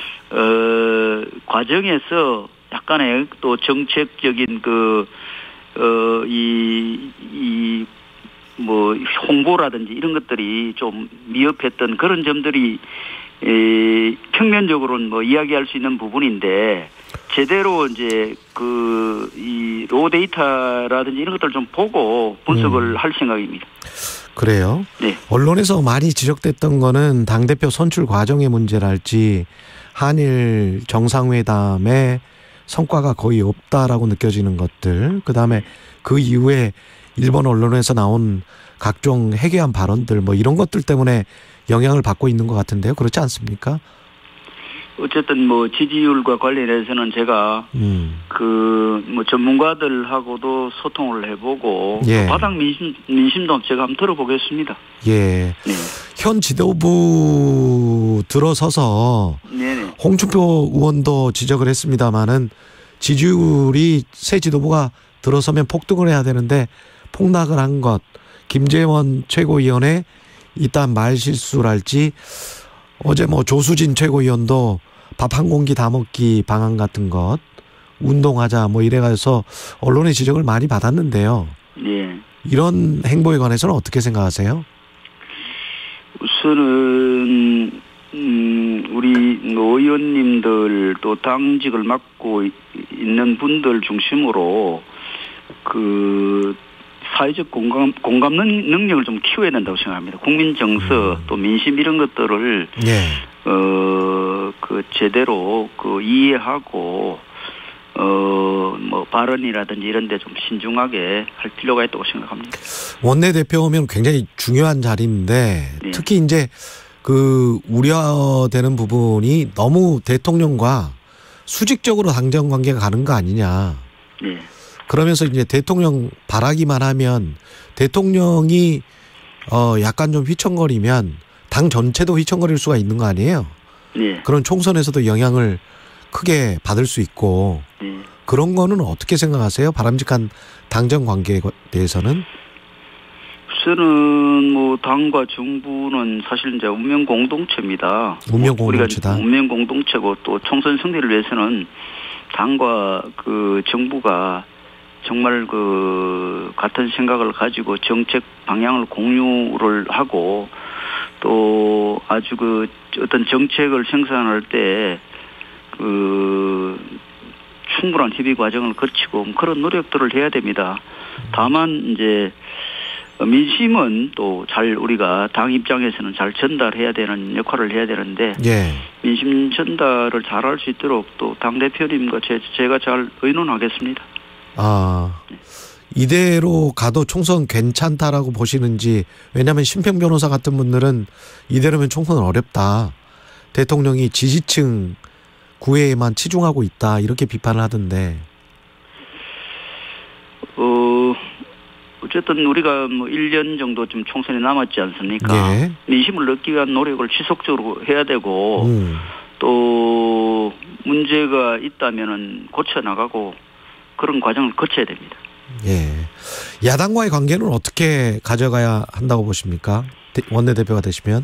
과정에서 약간의 또 정책적인 뭐 홍보라든지 이런 것들이 좀 미흡했던 그런 점들이 평면적으로는 뭐 이야기할 수 있는 부분인데 제대로 이제 이 로 데이터라든지 이런 것들을 좀 보고 분석을 할 생각입니다. 그래요? 네. 언론에서 많이 지적됐던 거는 당대표 선출 과정의 문제랄지 한일 정상회담의 성과가 거의 없다라고 느껴지는 것들, 그다음에 그 이후에 일본 언론에서 나온 각종 해괴한 발언들 뭐 이런 것들 때문에 영향을 받고 있는 것 같은데요. 그렇지 않습니까? 어쨌든 뭐 지지율과 관련해서는 제가 뭐 전문가들하고도 소통을 해보고 예. 바닥 민심도 제가 한번 들어보겠습니다. 예. 네. 현 지도부 들어서서 네네. 홍준표 의원도 지적을 했습니다마는 지지율이 새 지도부가 들어서면 폭등을 해야 되는데 폭락을 한 것, 김재원 최고위원의 이딴 말실수랄지 어제 뭐 조수진 최고위원도 밥 한 공기 다 먹기 방안 같은 것 운동하자 뭐 이래가서 언론의 지적을 많이 받았는데요. 네. 이런 행보에 관해서는 어떻게 생각하세요? 우선은 우리 의원님들 또 당직을 맡고 있는 분들 중심으로 그 사회적 공감 능력을 좀 키워야 된다고 생각합니다. 국민 정서 또 민심 이런 것들을 예. 그 제대로 그 이해하고 뭐 발언이라든지 이런 데 좀 신중하게 할 필요가 있다고 생각합니다. 원내대표면 굉장히 중요한 자리인데 네. 특히 이제 그 우려되는 부분이 너무 대통령과 수직적으로 당정 관계가 가는 거 아니냐. 네. 그러면서 이제 대통령 바라기만 하면 대통령이 약간 좀 휘청거리면 당 전체도 휘청거릴 수가 있는 거 아니에요? 네. 그런 총선에서도 영향을 크게 받을 수 있고 네. 그런 거는 어떻게 생각하세요? 바람직한 당정 관계에 대해서는? 우선은 뭐 당과 정부는 사실 이제 운명 공동체입니다. 운명 공동체다. 우리가 운명 공동체고 또 총선 승리를 위해서는 당과 그 정부가 정말 그 같은 생각을 가지고 정책 방향을 공유를 하고 또 아주 그 어떤 정책을 생산할 때 그 충분한 협의 과정을 거치고 그런 노력들을 해야 됩니다. 다만 이제 민심은 또 잘 우리가 당 입장에서는 잘 전달해야 되는 역할을 해야 되는데 예. 민심 전달을 잘할 수 있도록 또 당대표님과 제가 잘 의논하겠습니다. 이대로 가도 총선 괜찮다라고 보시는지. 왜냐하면 심평 변호사 같은 분들은 이대로면 총선은 어렵다. 대통령이 지지층 구애에만 치중하고 있다. 이렇게 비판을 하던데. 어쨌든 우리가 뭐 1년 정도 좀 총선이 남았지 않습니까? 예. 민심을 넣기 위한 노력을 지속적으로 해야 되고 또 문제가 있다면은 고쳐 나가고 그런 과정을 거쳐야 됩니다. 예. 야당과의 관계는 어떻게 가져가야 한다고 보십니까? 원내대표가 되시면?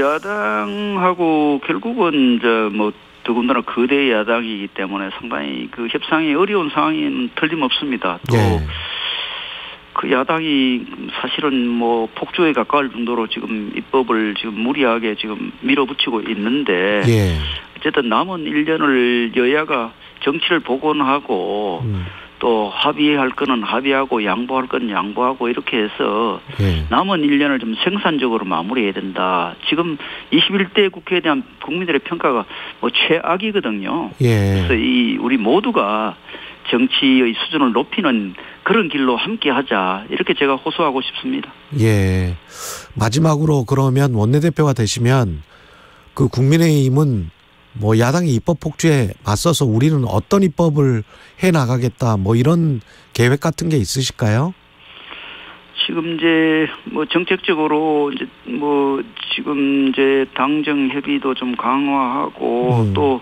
야당하고 결국은 이제 뭐 더군다나 거대 야당이기 때문에 상당히 그 협상이 어려운 상황은 틀림없습니다. 또 예. 그 야당이 사실은 뭐 폭주에 가까울 정도로 지금 입법을 지금 무리하게 지금 밀어붙이고 있는데 예. 어쨌든 남은 1년을 여야가 정치를 복원하고 또 합의할 거는 합의하고 양보할 거는 양보하고 이렇게 해서 예. 남은 1년을 좀 생산적으로 마무리해야 된다. 지금 21대 국회에 대한 국민들의 평가가 뭐 최악이거든요. 예. 그래서 우리 모두가 정치의 수준을 높이는 그런 길로 함께 하자. 이렇게 제가 호소하고 싶습니다. 예. 마지막으로 그러면 원내대표가 되시면 그 국민의힘은 뭐 야당의 입법 폭주에 맞서서 우리는 어떤 입법을 해 나가겠다 뭐 이런 계획 같은 게 있으실까요? 지금 이제 뭐 정책적으로 이제 뭐 지금 이제 당정 협의도 좀 강화하고 또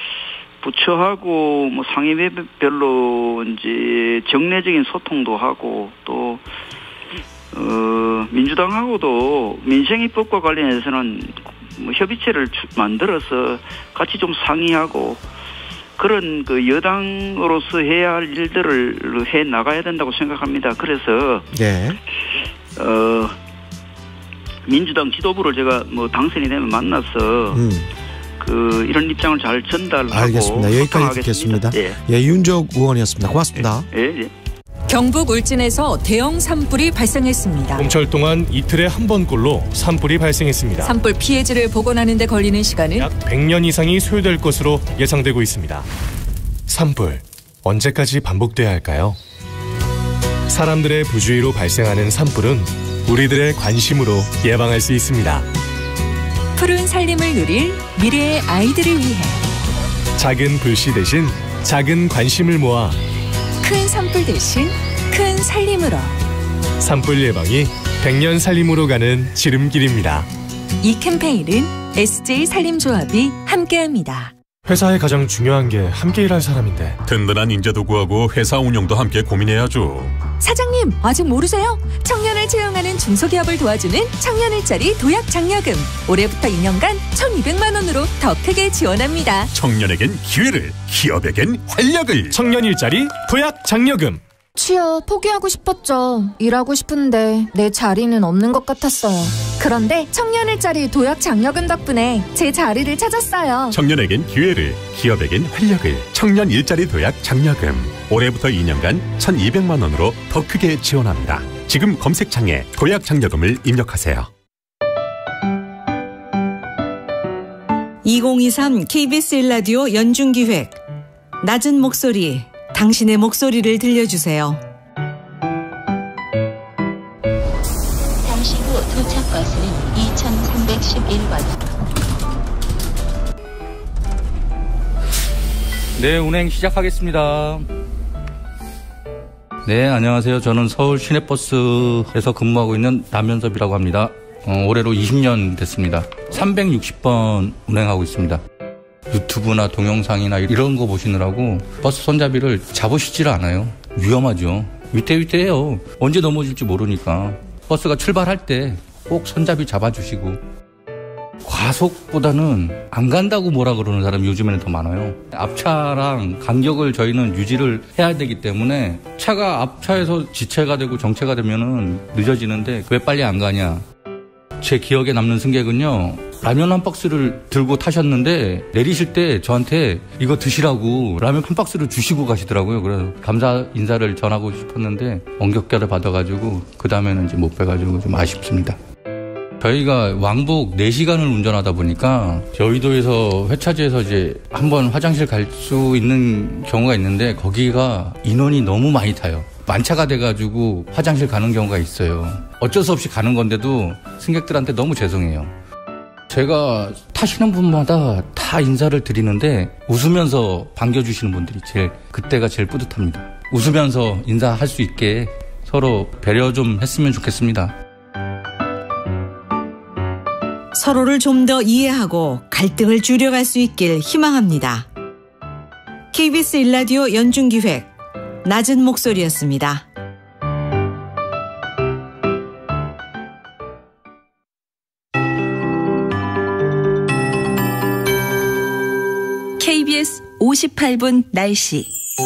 부처하고 뭐 상임위별로 이제 정례적인 소통도 하고 또 민주당하고도 민생입법과 관련해서는 뭐 협의체를 만들어서 같이 좀 상의하고 그런 그 여당으로서 해야 할 일들을 해 나가야 된다고 생각합니다. 그래서 네. 민주당 지도부를 제가 뭐 당선이 되면 만나서 그 이런 입장을 잘 전달하고 알겠습니다. 여기까지 듣겠습니다. 예. 예, 윤적 의원이었습니다. 고맙습니다. 예. 경북 울진에서 대형 산불이 발생했습니다. 봄철 동안 이틀에 한 번꼴로 산불이 발생했습니다. 산불 피해지를 복원하는 데 걸리는 시간은 약 100년 이상이 소요될 것으로 예상되고 있습니다. 산불, 언제까지 반복돼야 할까요? 사람들의 부주의로 발생하는 산불은 우리들의 관심으로 예방할 수 있습니다. 푸른 살림을 누릴 미래의 아이들을 위해 작은 불씨 대신 작은 관심을 모아 큰 산불 대신 큰 살림으로. 산불 예방이 100년 살림으로 가는 지름길입니다. 이 캠페인은 SJ살림조합이 함께합니다. 회사의 가장 중요한 게 함께 일할 사람인데 든든한 인재도 구하고 회사 운영도 함께 고민해야죠. 사장님, 아직 모르세요? 청년을 채용하는 중소기업을 도와주는 청년일자리 도약장려금. 올해부터 2년간 1,200만 원으로 더 크게 지원합니다. 청년에겐 기회를, 기업에겐 활력을. 청년일자리 도약장려금. 취업 포기하고 싶었죠. 일하고 싶은데 내 자리는 없는 것 같았어요. 그런데 청년일자리 도약장려금 덕분에 제 자리를 찾았어요. 청년에겐 기회를, 기업에겐 활력을. 청년 일자리 도약 장려금. 올해부터 2년간 1,200만 원으로 더 크게 지원합니다. 지금 검색창에 도약 장려금을 입력하세요. 2023 KBS 1라디오 연중기획 낮은 목소리, 당신의 목소리를 들려주세요. 잠시 후 도착 버스는 2311번. 네, 운행 시작하겠습니다. 네, 안녕하세요. 저는 서울 시내버스에서 근무하고 있는 남현섭이라고 합니다. 올해로 20년 됐습니다. 360번 운행하고 있습니다. 유튜브나 동영상이나 이런 거 보시느라고 버스 손잡이를 잡으시질 않아요. 위험하죠. 위태위태해요. 언제 넘어질지 모르니까. 버스가 출발할 때 꼭 손잡이 잡아주시고. 과속보다는 안 간다고 뭐라 그러는 사람이 요즘에는 더 많아요. 앞차랑 간격을 저희는 유지를 해야 되기 때문에 차가 앞차에서 지체가 되고 정체가 되면은 늦어지는데 왜 빨리 안 가냐. 제 기억에 남는 승객은요, 라면 한 박스를 들고 타셨는데 내리실 때 저한테 이거 드시라고 라면 한 박스를 주시고 가시더라고요. 그래서 감사 인사를 전하고 싶었는데 원격결을 받아가지고 그 다음에는 이제 못 빼가지고 좀 아쉽습니다. 저희가 왕복 4시간을 운전하다 보니까 여의도에서 회차지에서 이제 한번 화장실 갈 수 있는 경우가 있는데 거기가 인원이 너무 많이 타요. 만차가 돼가지고 화장실 가는 경우가 있어요. 어쩔 수 없이 가는 건데도 승객들한테 너무 죄송해요. 제가 타시는 분마다 다 인사를 드리는데 웃으면서 반겨주시는 분들이 그때가 제일 뿌듯합니다. 웃으면서 인사할 수 있게 서로 배려 좀 했으면 좋겠습니다. 서로를 좀 더 이해하고 갈등을 줄여갈 수 있길 희망합니다. KBS 1라디오 연중기획 낮은 목소리였습니다. KBS 58분 날씨.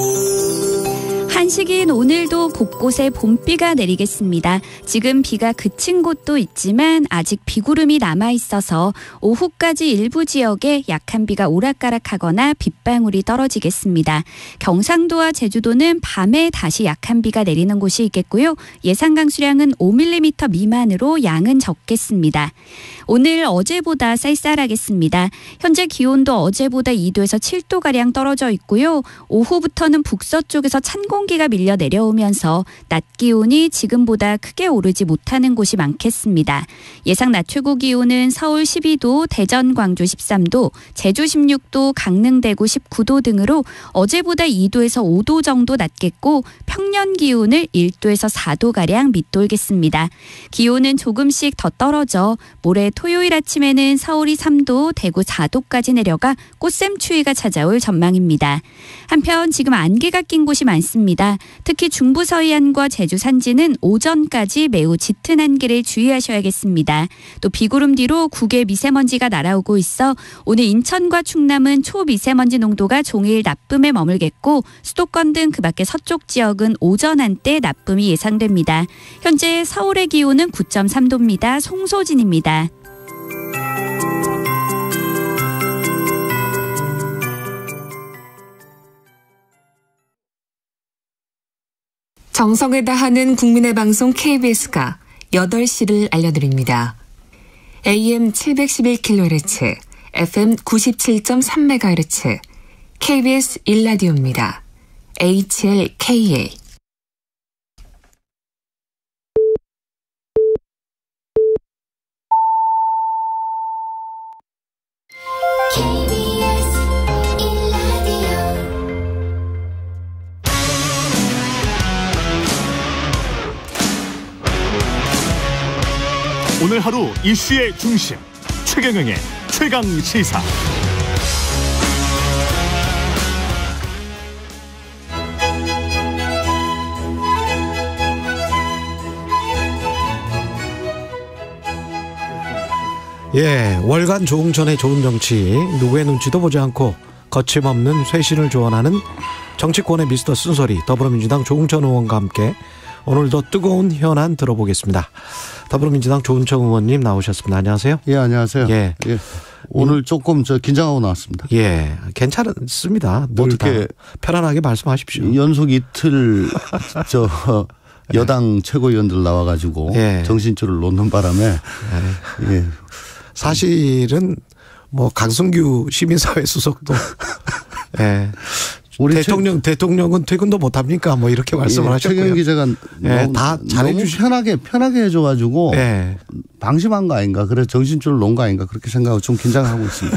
한식인 오늘도 곳곳에 봄비가 내리겠습니다. 지금 비가 그친 곳도 있지만 아직 비구름이 남아있어서 오후까지 일부 지역에 약한 비가 오락가락하거나 빗방울이 떨어지겠습니다. 경상도와 제주도는 밤에 다시 약한 비가 내리는 곳이 있겠고요. 예상 강수량은 5mm 미만으로 양은 적겠습니다. 오늘 어제보다 쌀쌀하겠습니다. 현재 기온도 어제보다 2도에서 7도가량 떨어져 있고요. 오후부터는 북서쪽에서 찬 공기가 밀려 내려오면서 낮 기온이 지금보다 크게 오르지 못하는 곳이 많겠습니다. 예상 낮 최고 기온은 서울 12도, 대전, 광주 13도, 제주 16도, 강릉, 대구 19도 등으로 어제보다 2도에서 5도 정도 낮겠고 평년 기온을 1도에서 4도가량 밑돌겠습니다. 기온은 조금씩 더 떨어져 모레 토요일 아침에는 서울이 3도, 대구 4도까지 내려가 꽃샘추위가 찾아올 전망입니다. 한편 지금 안개가 낀 곳이 많습니다. 특히 중부 서해안과 제주 산지는 오전까지 매우 짙은 안개를 주의하셔야겠습니다. 또 비구름 뒤로 국외 미세먼지가 날아오고 있어 오늘 인천과 충남은 초미세먼지 농도가 종일 나쁨에 머물겠고 수도권 등 그 밖의 서쪽 지역은 오전 한때 나쁨이 예상됩니다. 현재 서울의 기온은 9.3도입니다. 송소진입니다. 정성을 다하는 국민의 방송 KBS가 8시를 알려드립니다. AM 711kHz, FM 97.3MHz, KBS 1라디오입니다. HLKA. KBS 1라디오 오늘 하루 이슈의 중심 최경영의 최강시사. 예, 월간 조응천의 좋은 정치, 누구의 눈치도 보지 않고 거침없는 쇄신을 조언하는 정치권의 미스터 쓴소리, 더불어민주당 조응천 의원과 함께 오늘도 뜨거운 현안 들어보겠습니다. 더불어민주당 조응천 의원님 나오셨습니다. 안녕하세요. 예, 안녕하세요. 예. 예. 오늘 조금 긴장하고 나왔습니다. 예, 괜찮습니다. 어떻게 편안하게 말씀하십시오. 연속 이틀 여당 최고위원들 나와가지고 예. 정신줄을 놓는 바람에 예. 사실은 뭐 강승규 시민사회 수석도 예. 우리 대통령은 퇴근도 못 합니까? 뭐 이렇게 말씀을 하셨고요. 최경 기자가 예, 다 잘해주시 편하게 해줘가지고 예. 방심한 거 아닌가? 그래서 정신줄을 놓은 거 아닌가? 그렇게 생각하고 좀 긴장하고 있습니다.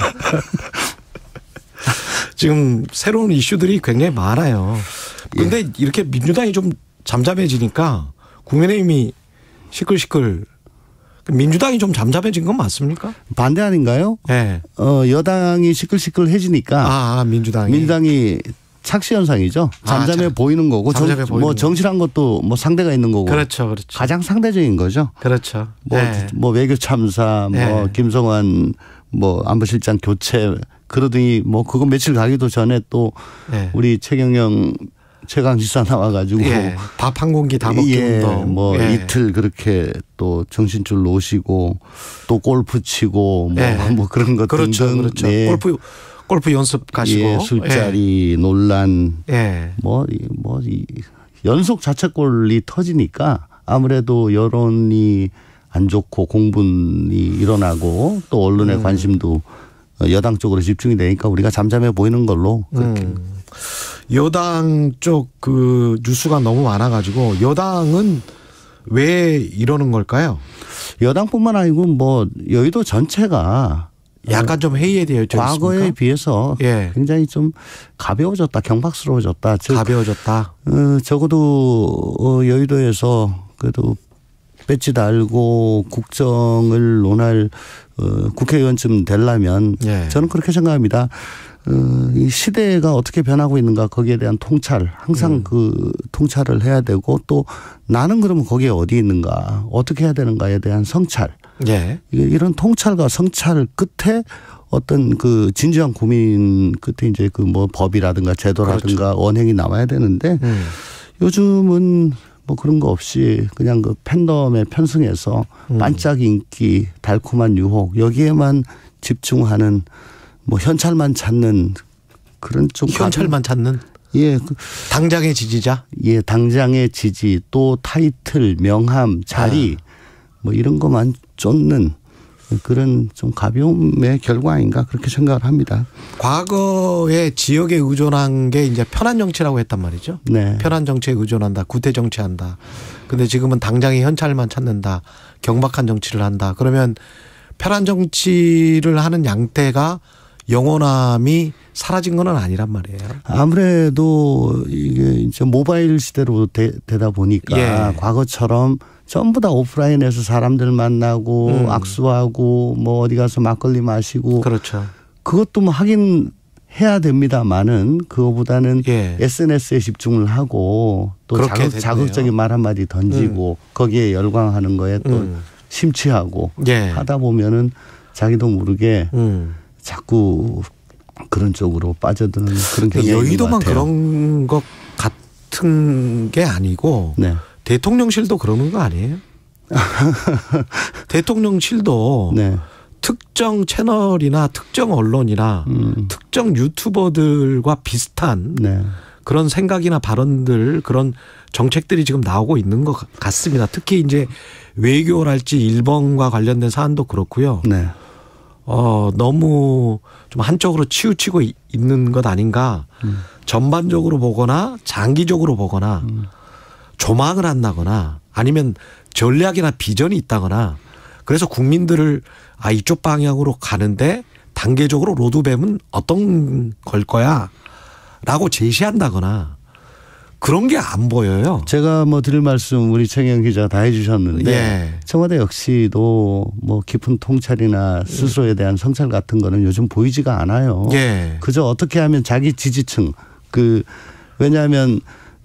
지금 새로운 이슈들이 굉장히 많아요. 그런데 예. 이렇게 민주당이 좀 잠잠해지니까 국민의힘이 시끌시끌. 민주당이 좀 잠잠해진 건 맞습니까? 반대 아닌가요? 네. 여당이 시끌시끌해지니까 민주당이 착시 현상이죠. 잠잠해 보이는 거고 정실한 것도 뭐 상대가 있는 거고. 그렇죠. 가장 상대적인 거죠. 그렇죠. 뭐 외교 참사, 뭐 김성환 뭐 안보실장 교체 그러더니 뭐 그거 며칠 가기도 전에 또 우리 최경영 최강시사 나와가지고 예, 밥 한 공기 다 먹기 운동 뭐 이틀 그렇게 또 정신줄 놓으시고 또 골프 치고 뭐 그런 것 그렇죠, 등등 그렇죠. 골프 연습 가시고 술자리 논란 뭐 연속 자책골이 터지니까 아무래도 여론이 안 좋고 공분이 일어나고 또 언론의 관심도 여당 쪽으로 집중이 되니까 우리가 잠잠해 보이는 걸로 그렇게. 여당 쪽 그 뉴스가 너무 많아가지고 여당은 왜 이러는 걸까요? 여당뿐만 아니고 뭐 여의도 전체가 약간 좀 해이해져 있습니까? 과거에 비해서 굉장히 좀 가벼워졌다, 경박스러워졌다. 가벼워졌다. 적어도 여의도에서 그래도 배지 달고 국정을 논할 국회의원쯤 되려면 저는 그렇게 생각합니다. 이 시대가 어떻게 변하고 있는가 거기에 대한 통찰 항상 그 통찰을 해야 되고 또 나는 그러면 거기에 어디 있는가 어떻게 해야 되는가에 대한 성찰 이런 통찰과 성찰 끝에 어떤 그 진지한 고민 끝에 이제 그 뭐 법이라든가 제도라든가 언행이 나와야 되는데 요즘은 뭐 그런 거 없이 그냥 그 팬덤에 편승해서 반짝 인기 달콤한 유혹 여기에만 집중하는 뭐 현찰만 찾는 그런 좀 현찰만 찾는 예 당장의 지지자 당장의 지지 또 타이틀 명함 자리 뭐 이런 것만 쫓는 그런 좀 가벼움의 결과 아닌가 그렇게 생각을 합니다. 과거에 지역에 의존한 게 이제 편한 정치라고 했단 말이죠. 편한 정치에 의존한다, 구태 정치한다. 근데 지금은 당장의 현찰만 찾는다, 경박한 정치를 한다. 그러면 편한 정치를 하는 양태가 영원함이 사라진 건 아니란 말이에요. 아무래도 이게 이제 모바일 시대로 되다 보니까 과거처럼 전부 다 오프라인에서 사람들 만나고 악수하고 뭐 어디 가서 막걸리 마시고 그렇죠. 그것도 뭐 하긴 해야 됩니다만은 그거보다는 SNS에 집중을 하고 또 자극적인 말 한마디 던지고 거기에 열광하는 거에 또 심취하고 하다 보면은 자기도 모르게 자꾸 그런 쪽으로 빠져드는 그런 경향인 것 같아요. 여의도만 그런 것 같은 게 아니고 대통령실도 그러는 거 아니에요? 대통령실도 특정 채널이나 특정 언론이나 특정 유튜버들과 비슷한 그런 생각이나 발언들 그런 정책들이 지금 나오고 있는 것 같습니다. 특히 이제 외교랄지 일본과 관련된 사안도 그렇고요. 너무 좀 한쪽으로 치우치고 있는 것 아닌가. 전반적으로 보거나 장기적으로 보거나 조망을 한다거나 아니면 전략이나 비전이 있다거나 그래서 국민들을 이쪽 방향으로 가는데 단계적으로 로드맵은 어떤 걸 거야 라고 제시한다거나 그런 게 안 보여요. 제가 뭐 드릴 말씀 우리 최경 기자 다 해주셨는데 청와대 역시도 뭐 깊은 통찰이나 스스로에 대한 성찰 같은 거는 요즘 보이지가 않아요. 그저 어떻게 하면 자기 지지층 왜냐하면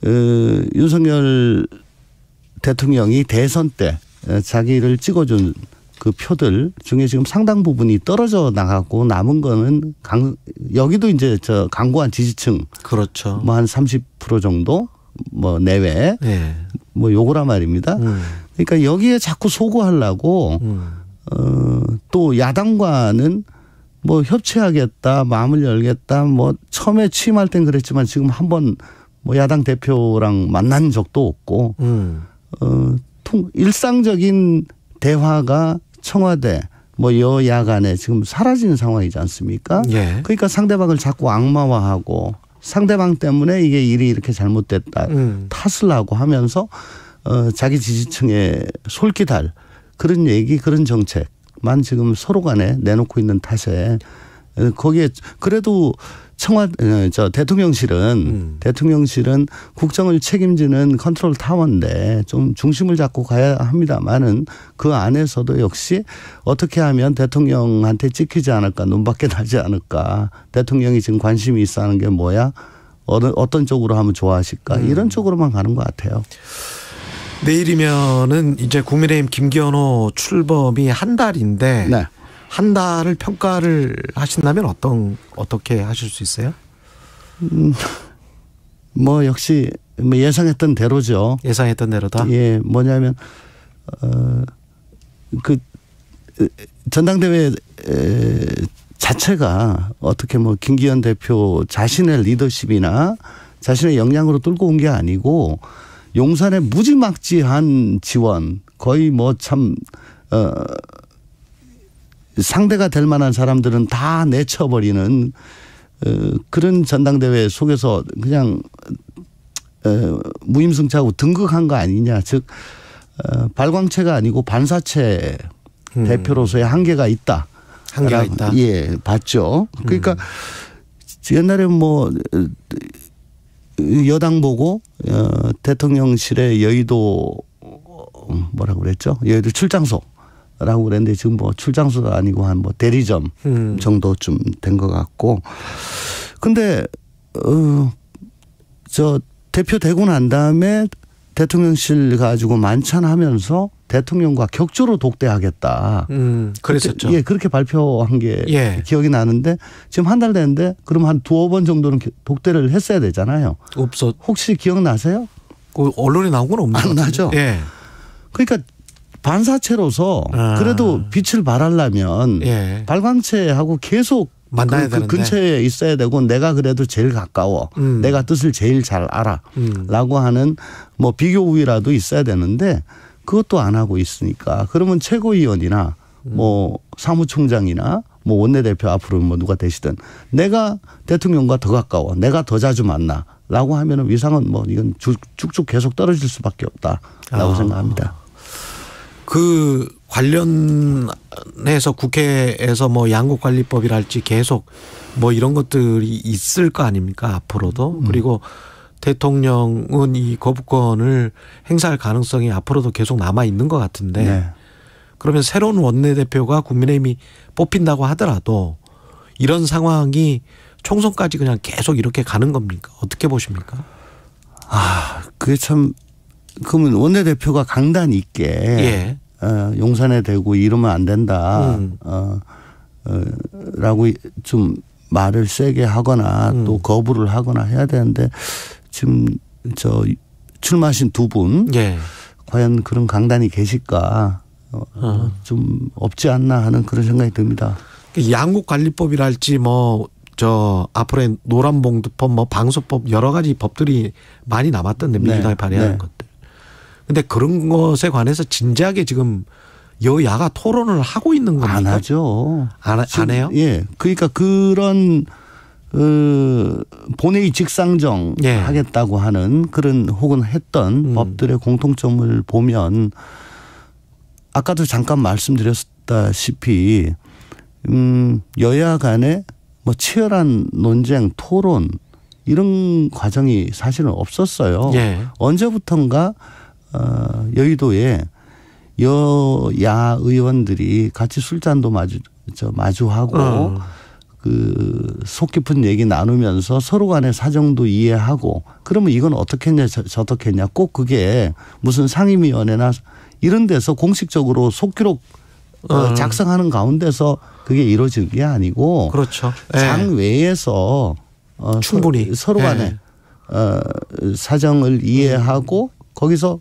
윤석열 대통령이 대선 때 자기를 찍어준 그 표들 중에 지금 상당 부분이 떨어져 나가고 남은 거는 여기도 이제 저 강고한 지지층. 그렇죠. 뭐 한 30% 정도 뭐 내외. 뭐 요거란 말입니다. 그러니까 여기에 자꾸 소구하려고 또 야당과는 뭐 협치하겠다, 마음을 열겠다, 뭐 처음에 취임할 땐 그랬지만 지금 한번 뭐 야당 대표랑 만난 적도 없고 일상적인 대화가 청와대 뭐 여야 간에 지금 사라지는 상황이지 않습니까? 그러니까 상대방을 자꾸 악마화하고 상대방 때문에 이게 일이 이렇게 잘못됐다 탓을 하고 하면서 자기 지지층에 솔깃할 그런 얘기 그런 정책만 지금 서로 간에 내놓고 있는 탓에 거기에 그래도 대통령실은 국정을 책임지는 컨트롤 타워인데 좀 중심을 잡고 가야 합니다만은 그 안에서도 역시 어떻게 하면 대통령한테 찍히지 않을까, 눈밖에 나지 않을까, 대통령이 지금 관심이 있어 하는 게 뭐야, 어떤 쪽으로 하면 좋아하실까, 이런 쪽으로만 가는 것 같아요. 내일이면은 이제 국민의힘 김기현호 출범이 한 달인데. 한 달을 평가를 하신다면 어떻게 하실 수 있어요? 뭐 역시 뭐 예상했던 대로죠. 예상했던 대로다. 예, 뭐냐면 그 전당대회 자체가 어떻게 뭐 김기현 대표 자신의 리더십이나 자신의 역량으로 뚫고 온 게 아니고 용산의 무지막지한 지원, 거의 뭐 참 상대가 될 만한 사람들은 다 내쳐버리는 그런 전당대회 속에서 그냥 무임승차하고 등극한 거 아니냐. 즉 발광체가 아니고 반사체 대표로서의 한계가 있다. 한계가 있다. 예, 봤죠. 그러니까 옛날에 뭐 여당 보고 대통령실의 여의도 뭐라고 그랬죠? 여의도 출장소. 라고 그랬는데 지금 뭐 출장소도 아니고 한 뭐 대리점 정도쯤 된 것 같고. 근데 저 대표 되고 난 다음에 대통령실 가지고 만찬하면서 대통령과 격조로 독대하겠다. 그랬었죠. 예, 그렇게 발표한 게 기억이 나는데 지금 한 달 됐는데 그럼 한 두어 번 정도는 독대를 했어야 되잖아요. 혹시 기억나세요? 언론에 나온 건 없는 것 안 나죠. 예. 그러니까 반사체로서 그래도 빛을 발하려면 발광체하고 계속 만나야 그 근처에 있어야 되고 내가 그래도 제일 가까워. 내가 뜻을 제일 잘 알아. 라고 하는 뭐 비교 우위라도 있어야 되는데 그것도 안 하고 있으니까 그러면 최고위원이나 뭐 사무총장이나 뭐 원내대표 앞으로 뭐 누가 되시든 내가 대통령과 더 가까워. 내가 더 자주 만나. 라고 하면은 위상은 뭐 이건 쭉쭉 계속 떨어질 수밖에 없다라고 생각합니다. 그 관련해서 국회에서 뭐 양국관리법이랄지 계속 뭐 이런 것들이 있을 거 아닙니까 앞으로도. 그리고 대통령은 이 거부권을 행사할 가능성이 앞으로도 계속 남아 있는 것 같은데 그러면 새로운 원내대표가 국민의힘이 뽑힌다고 하더라도 이런 상황이 총선까지 그냥 계속 이렇게 가는 겁니까? 어떻게 보십니까? 그게 참 그러면 원내대표가 강단 있게 용산에 대고 이러면 안 된다. 라고 좀 말을 세게 하거나 또 거부를 하거나 해야 되는데 지금 저 출마하신 두 분 과연 그런 강단이 계실까 좀 없지 않나 하는 그런 생각이 듭니다. 양국관리법이랄지 뭐 저 앞으로의 노란봉투법 뭐 방소법 여러 가지 법들이 많이 남았던데 민주당이 발의하는 것들. 근데 그런 것에 관해서 진지하게 지금 여야가 토론을 하고 있는 겁니까? 안 하죠. 안 해요? 예. 그러니까 그런 본회의 직상정 하겠다고 하는 그런 혹은 했던 법들의 공통점을 보면 아까도 잠깐 말씀드렸다시피 여야 간에 뭐 치열한 논쟁, 토론 이런 과정이 사실은 없었어요. 예. 언제부턴가 여의도에 여야 의원들이 같이 술잔도 마주하고 그 속 깊은 얘기 나누면서 서로 간의 사정도 이해하고 그러면 이건 어떻게 했냐 저떻게 했냐 꼭 그게 무슨 상임위원회나 이런 데서 공식적으로 속기록 작성하는 가운데서 그게 이루어지는 게 아니고 그렇죠. 장 외에서 충분히 서로 간에 사정을 이해하고 거기서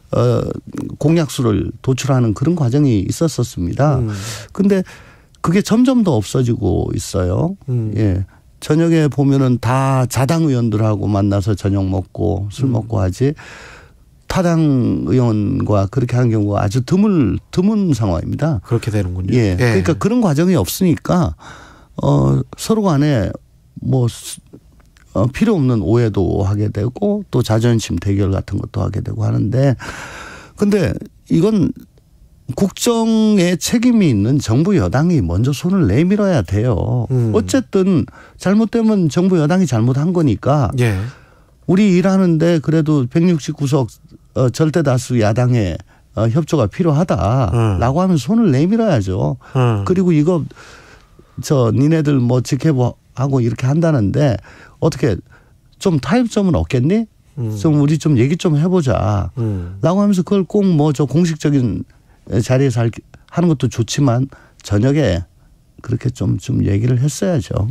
공약수를 도출하는 그런 과정이 있었었습니다. 근데 그게 점점 더 없어지고 있어요. 예. 저녁에 보면은 다 자당 의원들하고 만나서 저녁 먹고 술 먹고 하지 타당 의원과 그렇게 하는 경우가 아주 드문 상황입니다. 그렇게 되는군요. 예. 그러니까 그런 과정이 없으니까 서로 간에 뭐 필요 없는 오해도 하게 되고 또 자존심 대결 같은 것도 하게 되고 하는데 근데 이건 국정에 책임이 있는 정부 여당이 먼저 손을 내밀어야 돼요. 어쨌든 잘못되면 정부 여당이 잘못한 거니까 예. 우리 일하는데 그래도 169석 절대 다수 야당의 협조가 필요하다라고 하면 손을 내밀어야죠. 그리고 이거 니네들 뭐 지켜보고 이렇게 한다는데 어떻게 좀 타협점은 없겠니? 좀 우리 좀 얘기 좀 해보자. 라고 하면서 그걸 꼭 뭐 저 공식적인 자리에서 하는 것도 좋지만 저녁에 그렇게 좀 얘기를 했어야죠.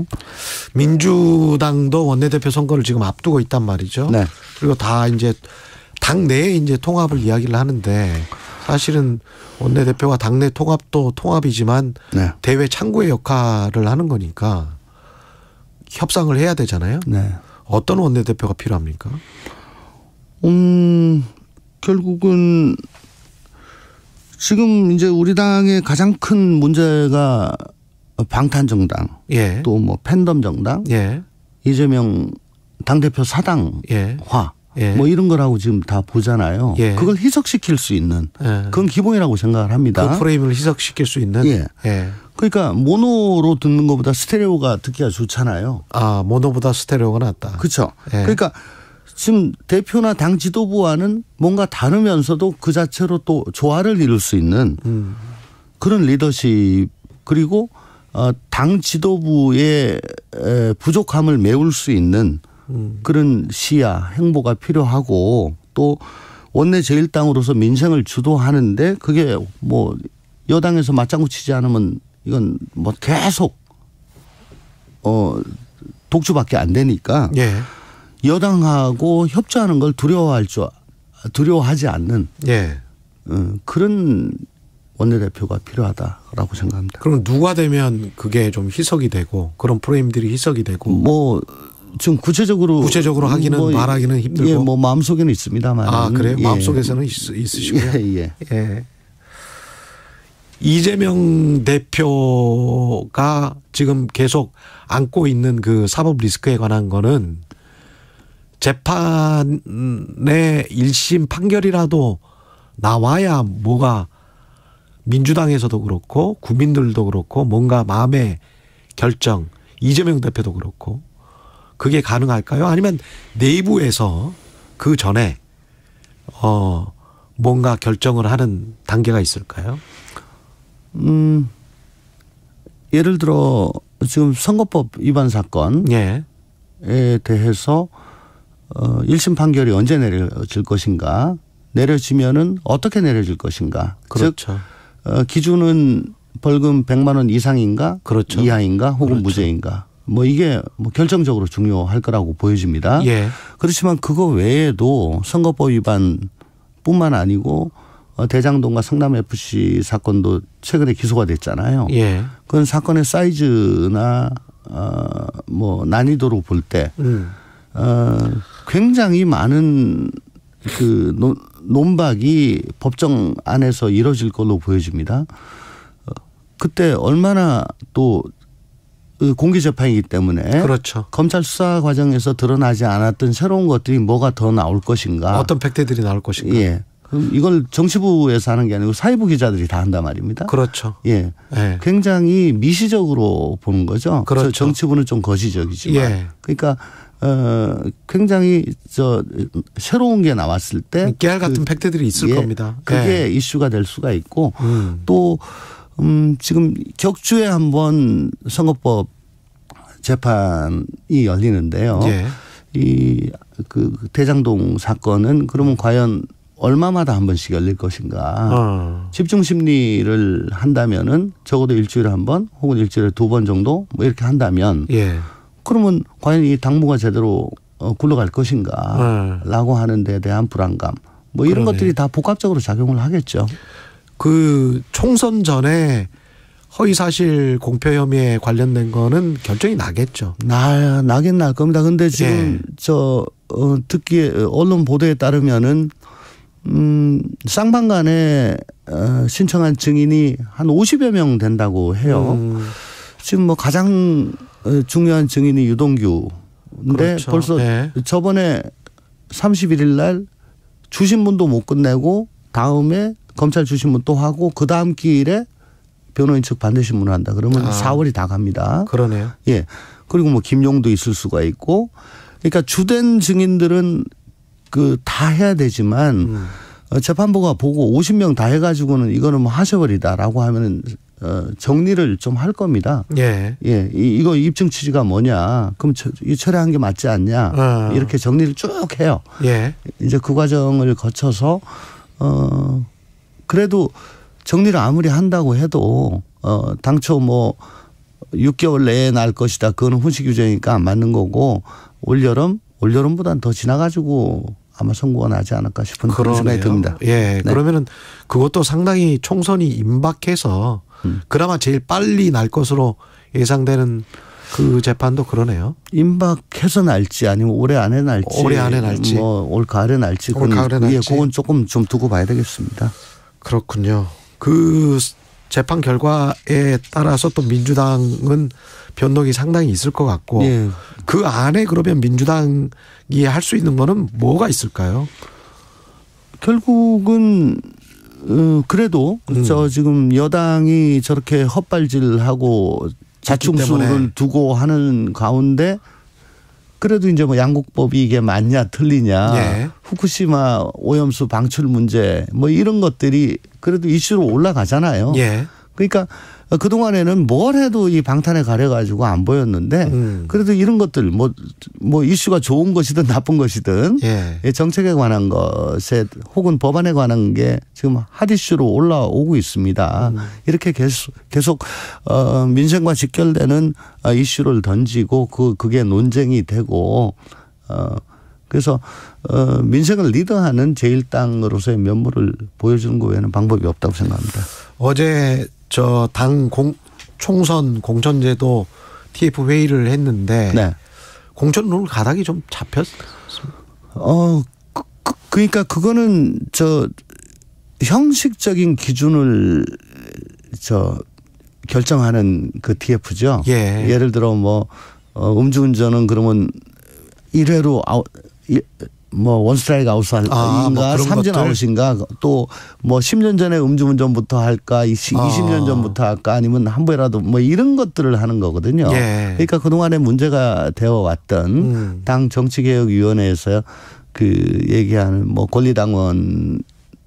민주당도 원내대표 선거를 지금 앞두고 있단 말이죠. 네. 그리고 다 이제 당 내에 이제 통합을 이야기를 하는데 사실은 원내대표가 당내 통합도 통합이지만 네. 대외 창구의 역할을 하는 거니까 협상을 해야 되잖아요. 네. 어떤 원내대표가 필요합니까? 결국은 지금 이제 우리 당의 가장 큰 문제가 방탄정당, 예. 또 뭐 팬덤 정당, 예. 이재명 당대표 사당화, 예. 뭐 이런 거라고 지금 다 보잖아요. 예. 그걸 희석시킬 수 있는 예. 그건 기본이라고 생각을 합니다. 그 프레임을 희석시킬 수 있는. 예. 예. 그러니까 모노로 듣는 것보다 스테레오가 듣기가 좋잖아요. 아, 모노보다 스테레오가 낫다. 그렇죠. 예. 그러니까 지금 대표나 당 지도부와는 뭔가 다르면서도 그 자체로 또 조화를 이룰 수 있는 그런 리더십 그리고 당 지도부의 부족함을 메울 수 있는 그런 시야 행보가 필요하고 또 원내 제1당으로서 민생을 주도하는데 그게 뭐 여당에서 맞장구 치지 않으면 이건 뭐 계속 독주밖에 안 되니까 예. 여당하고 협조하는 걸 두려워하지 않는 예. 그런 원내대표가 필요하다라고 생각합니다. 그럼 누가 되면 그게 좀 희석이 되고 그런 프레임들이 희석이 되고 뭐 지금 구체적으로 하기는 뭐 말하기는 힘들고 예, 뭐 마음속에는 있습니다만. 아, 그래요? 예. 마음속에서는 있으시고요. 예. 예. 이재명 대표가 지금 계속 안고 있는 그 사법 리스크에 관한 거는 재판의 1심 판결이라도 나와야 뭐가 민주당에서도 그렇고 국민들도 그렇고 뭔가 마음의 결정, 이재명 대표도 그렇고 그게 가능할까요? 아니면 내부에서 그 전에 뭔가 결정을 하는 단계가 있을까요? 예를 들어 지금 선거법 위반 사건에 대해서 1심 판결이 언제 내려질 것인가, 내려지면은 어떻게 내려질 것인가. 그렇죠. 즉 기준은 벌금 100만 원 이상인가, 그렇죠. 이하인가, 혹은 그렇죠. 무죄인가. 뭐 이게 뭐 결정적으로 중요할 거라고 보여집니다. 예. 그렇지만 그거 외에도 선거법 위반뿐만 아니고 대장동과 성남FC 사건도 최근에 기소가 됐잖아요. 예. 그건 사건의 사이즈나 뭐 난이도로 볼 때 굉장히 많은 그 논박이 법정 안에서 이루어질 걸로 보여집니다. 그때 얼마나 또 공개재판이기 때문에 그렇죠. 검찰 수사 과정에서 드러나지 않았던 새로운 것들이 뭐가 더 나올 것인가. 어떤 팩트들이 나올 것인가. 예. 그럼 이걸 정치부에서 하는 게 아니고 사회부 기자들이 다 한단 말입니다. 그렇죠. 예. 예. 굉장히 미시적으로 보는 거죠. 그렇죠. 정치부는 좀 거시적이지만. 예. 그러니까 굉장히 새로운 게 나왔을 때 깨알 같은 팩트들이 있을 겁니다. 그게 이슈가 될 수가 있고 또 지금 격주에 한번 선거법 재판이 열리는데요. 그 대장동 사건은 그러면 과연 얼마마다 한 번씩 열릴 것인가. 집중 심리를 한다면은 적어도 일주일에 한 번 혹은 일주일에 2번 정도 뭐 이렇게 한다면 그러면 과연 이 당무가 제대로 굴러갈 것인가 라고 하는 데 대한 불안감 뭐 이런 것들이 다 복합적으로 작용을 하겠죠. 그 총선 전에 허위사실 공표 혐의에 관련된 거는 결정이 나겠죠. 나긴 날 겁니다. 근데 지금 듣기에 언론 보도에 따르면은 쌍방간에 신청한 증인이 한 50여 명 된다고 해요. 지금 뭐 가장 중요한 증인이 유동규인데 그렇죠. 벌써 저번에 31일 날 주신문도 못 끝내고 다음에 검찰 주신문 또 하고 그 다음 기일에 변호인 측 반대신문을 한다. 그러면 4월이 다 갑니다. 그러네요. 예. 그리고 뭐 김용도 있을 수가 있고 그러니까 주된 증인들은 다 해야 되지만 재판부가 보고 50명 다 해가지고는 이거는 뭐 하셔버리다라고 하면은 정리를 좀 할 겁니다. 이거 입증 취지가 뭐냐. 그럼 이 철회한 게 맞지 않냐. 이렇게 정리를 쭉 해요. 이제 그 과정을 거쳐서 그래도 정리를 아무리 한다고 해도 당초 뭐 6개월 내에 날 것이다. 그거는 훈시 규정이니까 안 맞는 거고 올여름보다는 더 지나가지고 아마 선고가 나지 않을까 싶은 그런 생각이 듭니다. 그러면은 그것도 상당히 총선이 임박해서 그나마 제일 빨리 날 것으로 예상되는 그 재판도 그러네요. 임박해서 날지 아니면 올해 안에 날지. 뭐 올 가을에 날지. 그건 조금 좀 두고 봐야 되겠습니다. 그렇군요. 그 재판 결과에 따라서 또 민주당은 변동이 상당히 있을 것 같고 그 안에 그러면 민주당이 할 수 있는 거는 뭐가 있을까요? 결국은 그래도 지금 여당이 저렇게 헛발질하고 자충수를 두고 하는 가운데 그래도 이제 뭐 양국법이 이게 맞냐 틀리냐 후쿠시마 오염수 방출 문제 뭐 이런 것들이 그래도 이슈로 올라가잖아요. 그러니까 그동안에는 뭘 해도 이 방탄에 가려가지고 안 보였는데 그래도 이런 것들 뭐 이슈가 좋은 것이든 나쁜 것이든 정책에 관한 것에 혹은 법안에 관한 게 지금 핫 이슈로 올라오고 있습니다. 이렇게 계속 민생과 직결되는 이슈를 던지고 그게 논쟁이 되고 그래서 민생을 리더하는 제1당으로서의 면모를 보여주는 거 외에는 방법이 없다고 생각합니다. 어제 당 총선 공천제도 TF 회의를 했는데 공천 룰 가닥이 좀 잡혔습니다. 그러니까 그거는 형식적인 기준을 결정하는 그 TF죠. 예를 들어 뭐 음주운전은 그러면 1회로 뭐 원스트라이크 아웃인가 뭐 삼진 아웃인가 또 뭐 10년 전에 음주운전부터 할까 20년 전부터 할까 아니면 한 번이라도 뭐 이런 것들을 하는 거거든요. 그러니까 그동안에 문제가 되어 왔던 당 정치개혁위원회에서 그 얘기하는 뭐 권리당원한테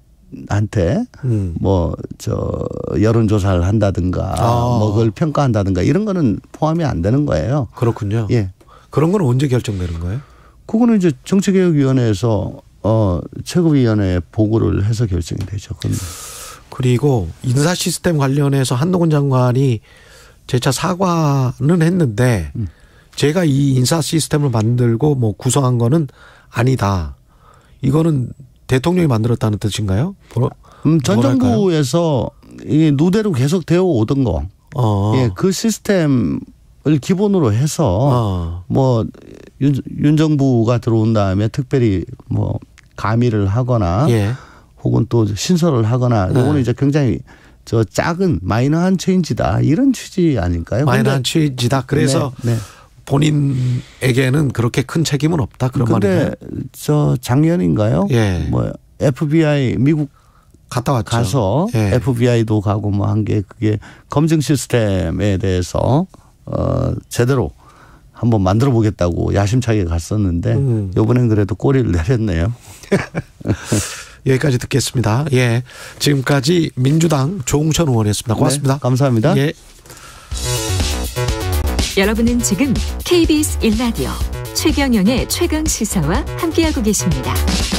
뭐 여론조사를 한다든가 뭐 그걸 평가한다든가 이런 거는 포함이 안 되는 거예요. 그렇군요. 그런 건 언제 결정되는 거예요? 그거는 이제 정치개혁위원회에서 최고위원회에 보고를 해서 결정이 되죠. 그리고 인사 시스템 관련해서 한동훈 장관이 재차 사과는 했는데 제가 이 인사 시스템을 만들고 뭐 구성한 거는 아니다. 이거는 대통령이 만들었다는 뜻인가요? 전 정부에서 이 누대로 계속 되어 오던 거. 그 시스템을 기본으로 해서 뭐 윤 정부가 들어온 다음에 특별히 뭐 가미를 하거나 혹은 또 신설을 하거나 이거는 이제 굉장히 작은 마이너한 체인지다 이런 취지 아닐까요? 마이너한 체인지다. 그래서 본인에게는 그렇게 큰 책임은 없다 그런 말이에요. 그런데 작년인가요? 뭐 FBI 미국 갔다 왔죠. 가서 FBI도 가고 뭐 한 게 그게 검증 시스템에 대해서 제대로 한번 만들어 보겠다고 야심차게 갔었는데 이번엔 그래도 꼬리를 내렸네요. 여기까지 듣겠습니다. 예, 지금까지 민주당 조홍천 의원이었습니다. 고맙습니다. 네, 감사합니다. 예. 여러분은 지금 KBS 1라디오 최경영의 최강 시사와 함께하고 계십니다.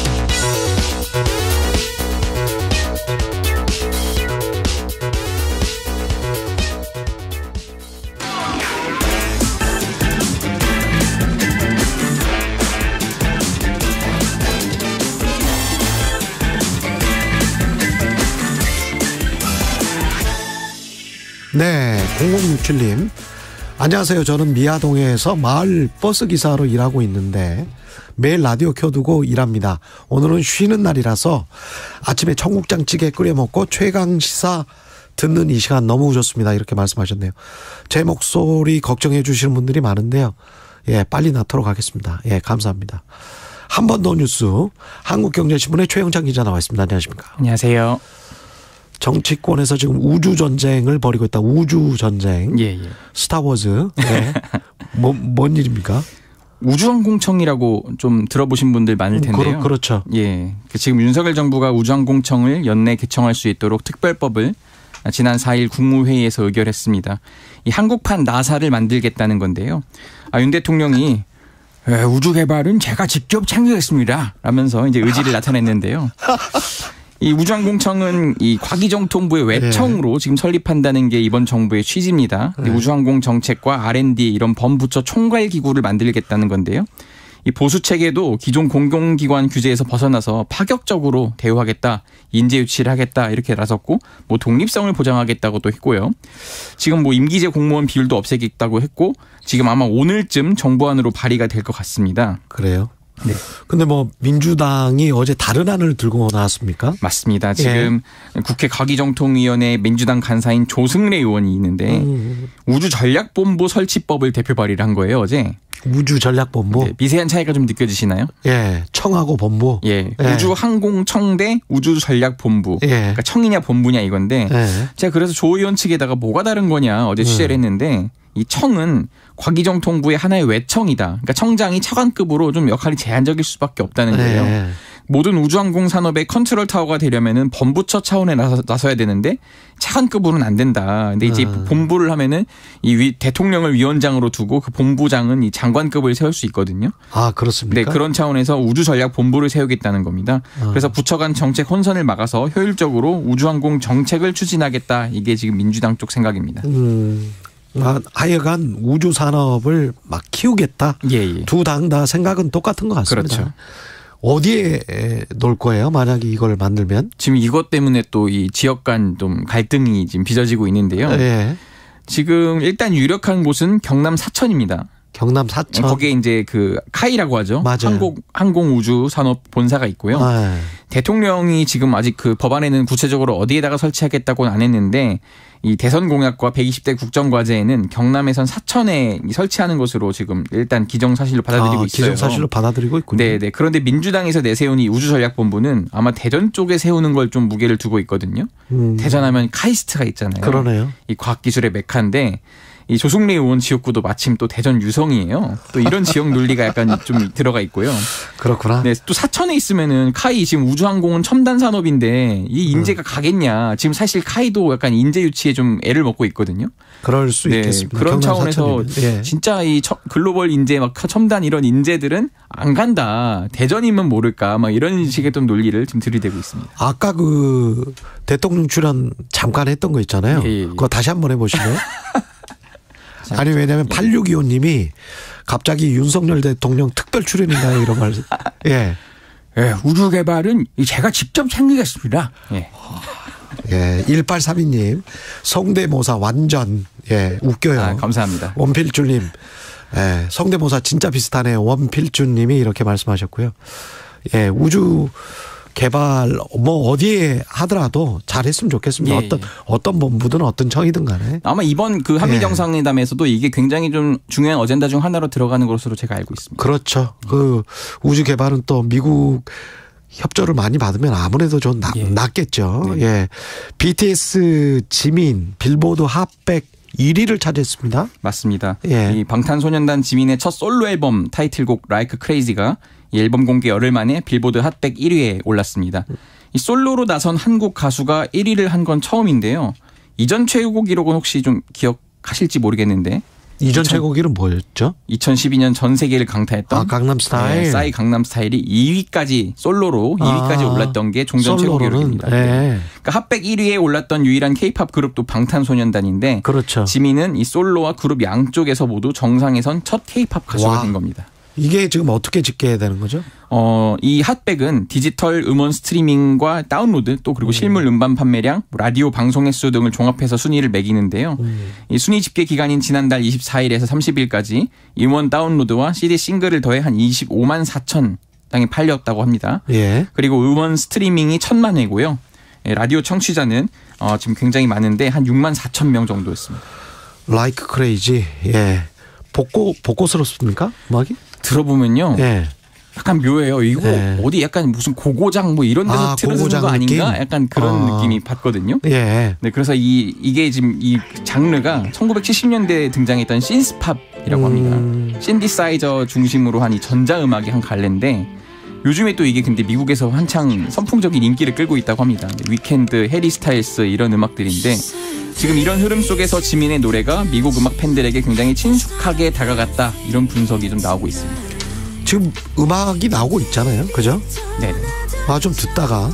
네, 0067님. 안녕하세요. 저는 미아동에서 마을 버스 기사로 일하고 있는데 매일 라디오 켜두고 일합니다. 오늘은 쉬는 날이라서 아침에 청국장찌개 끓여 먹고 최강시사 듣는 이 시간 너무 좋습니다. 이렇게 말씀하셨네요. 제 목소리 걱정해 주시는 분들이 많은데요. 예, 빨리 낳도록 하겠습니다. 예, 감사합니다. 한 번 더 뉴스 한국경제신문의 최영찬 기자 나와 있습니다. 안녕하십니까? 안녕하세요. 정치권에서 지금 우주 전쟁을 벌이고 있다. 우주 전쟁. 예. 스타워즈. 예. 뭔 일입니까? 우주항공청이라고 좀 들어보신 분들 많을 텐데요. 그렇죠. 예. 지금 윤석열 정부가 우주항공청을 연내 개청할 수 있도록 특별법을 지난 4일 국무회의에서 의결했습니다. 이 한국판 나사를 만들겠다는 건데요. 윤 대통령이 우주 개발은 제가 직접 참여했습니다. 라면서 이제 의지를 나타냈는데요. 이 우주항공청은 이 과기정통부의 외청으로 지금 설립한다는 게 이번 정부의 취지입니다. 우주항공 정책과 R&D 이런 범부처 총괄 기구를 만들겠다는 건데요. 이 보수 체계도 기존 공공기관 규제에서 벗어나서 파격적으로 대우하겠다, 인재 유치를 하겠다 이렇게 나섰고, 뭐 독립성을 보장하겠다고도 했고요. 지금 뭐 임기제 공무원 비율도 없애겠다고 했고, 지금 아마 오늘쯤 정부안으로 발의가 될 것 같습니다. 그래요? 네. 근데 뭐 민주당이 어제 다른 안을 들고 나왔습니까? 맞습니다. 지금 국회 과기정통위원회 민주당 간사인 조승래 의원이 있는데 우주전략본부 설치법을 대표 발의를 한 거예요, 어제. 우주전략본부. 네, 미세한 차이가 좀 느껴지시나요? 예, 청하고 본부. 예, 우주항공청 대 우주전략본부. 예. 그러니까 청이냐 본부냐 이건데 제가 그래서 조 의원 측에다가 뭐가 다른 거냐 어제 취재를 했는데 이 청은 과기정통부의 하나의 외청이다. 그러니까 청장이 차관급으로 좀 역할이 제한적일 수밖에 없다는 거예요. 모든 우주항공 산업의 컨트롤 타워가 되려면은 범부처 차원에 나서야 되는데 차관급으로는 안 된다. 근데 이제 본부를 하면은 이 대통령을 위원장으로 두고 그 본부장은 이 장관급을 세울 수 있거든요. 아, 그렇습니까? 네, 그런 차원에서 우주전략본부를 세우겠다는 겁니다. 그래서 부처 간 정책 혼선을 막아서 효율적으로 우주항공 정책을 추진하겠다. 이게 지금 민주당 쪽 생각입니다. 하여간 우주 산업을 막 키우겠다. 예. 두 당 다 생각은 똑같은 것 같습니다. 그렇죠. 어디에 놓을 거예요? 만약에 이걸 만들면? 지금 이것 때문에 또 이 지역 간 좀 갈등이 지금 빚어지고 있는데요. 예. 지금 일단 유력한 곳은 경남 사천입니다. 경남 사천. 거기에 이제 그 카이라고 하죠. 맞아요. 항공우주산업 본사가 있고요. 대통령이 지금 아직 그 법안에는 구체적으로 어디에다가 설치하겠다고는 안 했는데 이 대선 공약과 120대 국정과제에는 경남에선 사천에 설치하는 것으로 지금 일단 기정사실로 받아들이고 있어요. 기정사실로 받아들이고 있군요. 네. 그런데 민주당에서 내세운 이 우주전략본부는 아마 대전 쪽에 세우는 걸 좀 무게를 두고 있거든요. 대전하면 카이스트가 있잖아요. 그러네요. 이 과학기술의 메카인데 이 조승래 의원 지역구도 마침 또 대전 유성이에요. 또 이런 지역 논리가 약간 좀 들어가 있고요. 그렇구나. 네, 또 사천에 있으면은 카이 지금 우주항공은 첨단 산업인데 이 인재가 가겠냐. 지금 사실 카이도 약간 인재 유치에 좀 애를 먹고 있거든요. 그럴 수 있겠습니다. 그런 차원에서 진짜 이 글로벌 인재 막 첨단 이런 인재들은 안 간다. 대전이면 모를까. 막 이런 식의 좀 논리를 지금 들이대고 있습니다. 아까 그 대통령 출연 잠깐 했던 거 있잖아요. 그거 다시 한번 해보시면. 아니 왜냐하면 8625님이 갑자기 윤석열 대통령 특별 출연인가요? 이런 말. 예. 우주 개발은 제가 직접 챙기겠습니다. 예. 1832님 성대모사 완전 웃겨요. 감사합니다. 원필주님 성대모사 진짜 비슷하네요. 원필주님이 이렇게 말씀하셨고요. 우주 개발 뭐 어디에 하더라도 잘했으면 좋겠습니다. 어떤 본부든 어떤 청이든 간에. 아마 이번 그 한미 정상회담에서도 이게 굉장히 좀 중요한 어젠다 중 하나로 들어가는 것으로 제가 알고 있습니다. 그렇죠. 그 우주 개발은 또 미국 협조를 많이 받으면 아무래도 좀 낫겠죠. BTS 지민 빌보드 핫백 1위를 차지했습니다. 맞습니다. 예. 이 방탄소년단 지민의 첫 솔로 앨범 타이틀곡 Like Crazy가 이 앨범 공개 열흘 만에 빌보드 핫백 1위에 올랐습니다. 이 솔로로 나선 한국 가수가 1위를 한 건 처음인데요. 이전 최고 기록은 혹시 좀 기억하실지 모르겠는데 이전 최고 기록은 뭐였죠? 2012년 전 세계를 강타했던 강남스타일. 네, 싸이 강남스타일이 2위까지 솔로로 2위까지 올랐던 게 종전 최고 기록입니다. 네. 그러니까 핫백 1위에 올랐던 유일한 K-팝 그룹도 방탄소년단인데 그렇죠. 지민은 이 솔로와 그룹 양쪽에서 모두 정상에 선 첫 K-팝 가수가 된 겁니다. 이게 지금 어떻게 집계해야 되는 거죠? 이 핫백은 디지털 음원 스트리밍과 다운로드 또 그리고 실물 음반 판매량, 라디오 방송 횟수 등을 종합해서 순위를 매기는데요. 이 순위 집계 기간인 지난달 24일에서 30일까지 음원 다운로드와 CD 싱글을 더해 한 25만 4천 장이 팔렸다고 합니다. 예. 그리고 음원 스트리밍이 1,000만 회고요. 라디오 청취자는 지금 굉장히 많은데 한 6만 4천 명 정도였습니다. Like Crazy. 예. 복고스럽습니까? 음악이? 들어보면요. 예. 약간 묘해요. 이거 어디 약간 무슨 고고장 뭐 이런 데서 들어서 거 아닌가? 느낌? 약간 그런 느낌이 받거든요. 예. 네, 그래서 이게 지금 이 장르가 1970년대에 등장했던 신스팝이라고 합니다. 신디사이저 중심으로 한 이 전자음악의 한 갈래인데 요즘에 또 이게 근데 미국에서 한창 선풍적인 인기를 끌고 있다고 합니다. 위켄드, 해리 스타일스 이런 음악들인데 지금 이런 흐름 속에서 지민의 노래가 미국 음악 팬들에게 굉장히 친숙하게 다가갔다 이런 분석이 좀 나오고 있습니다. 지금 음악이 나오고 있잖아요. 그죠? 네. 좀 듣다가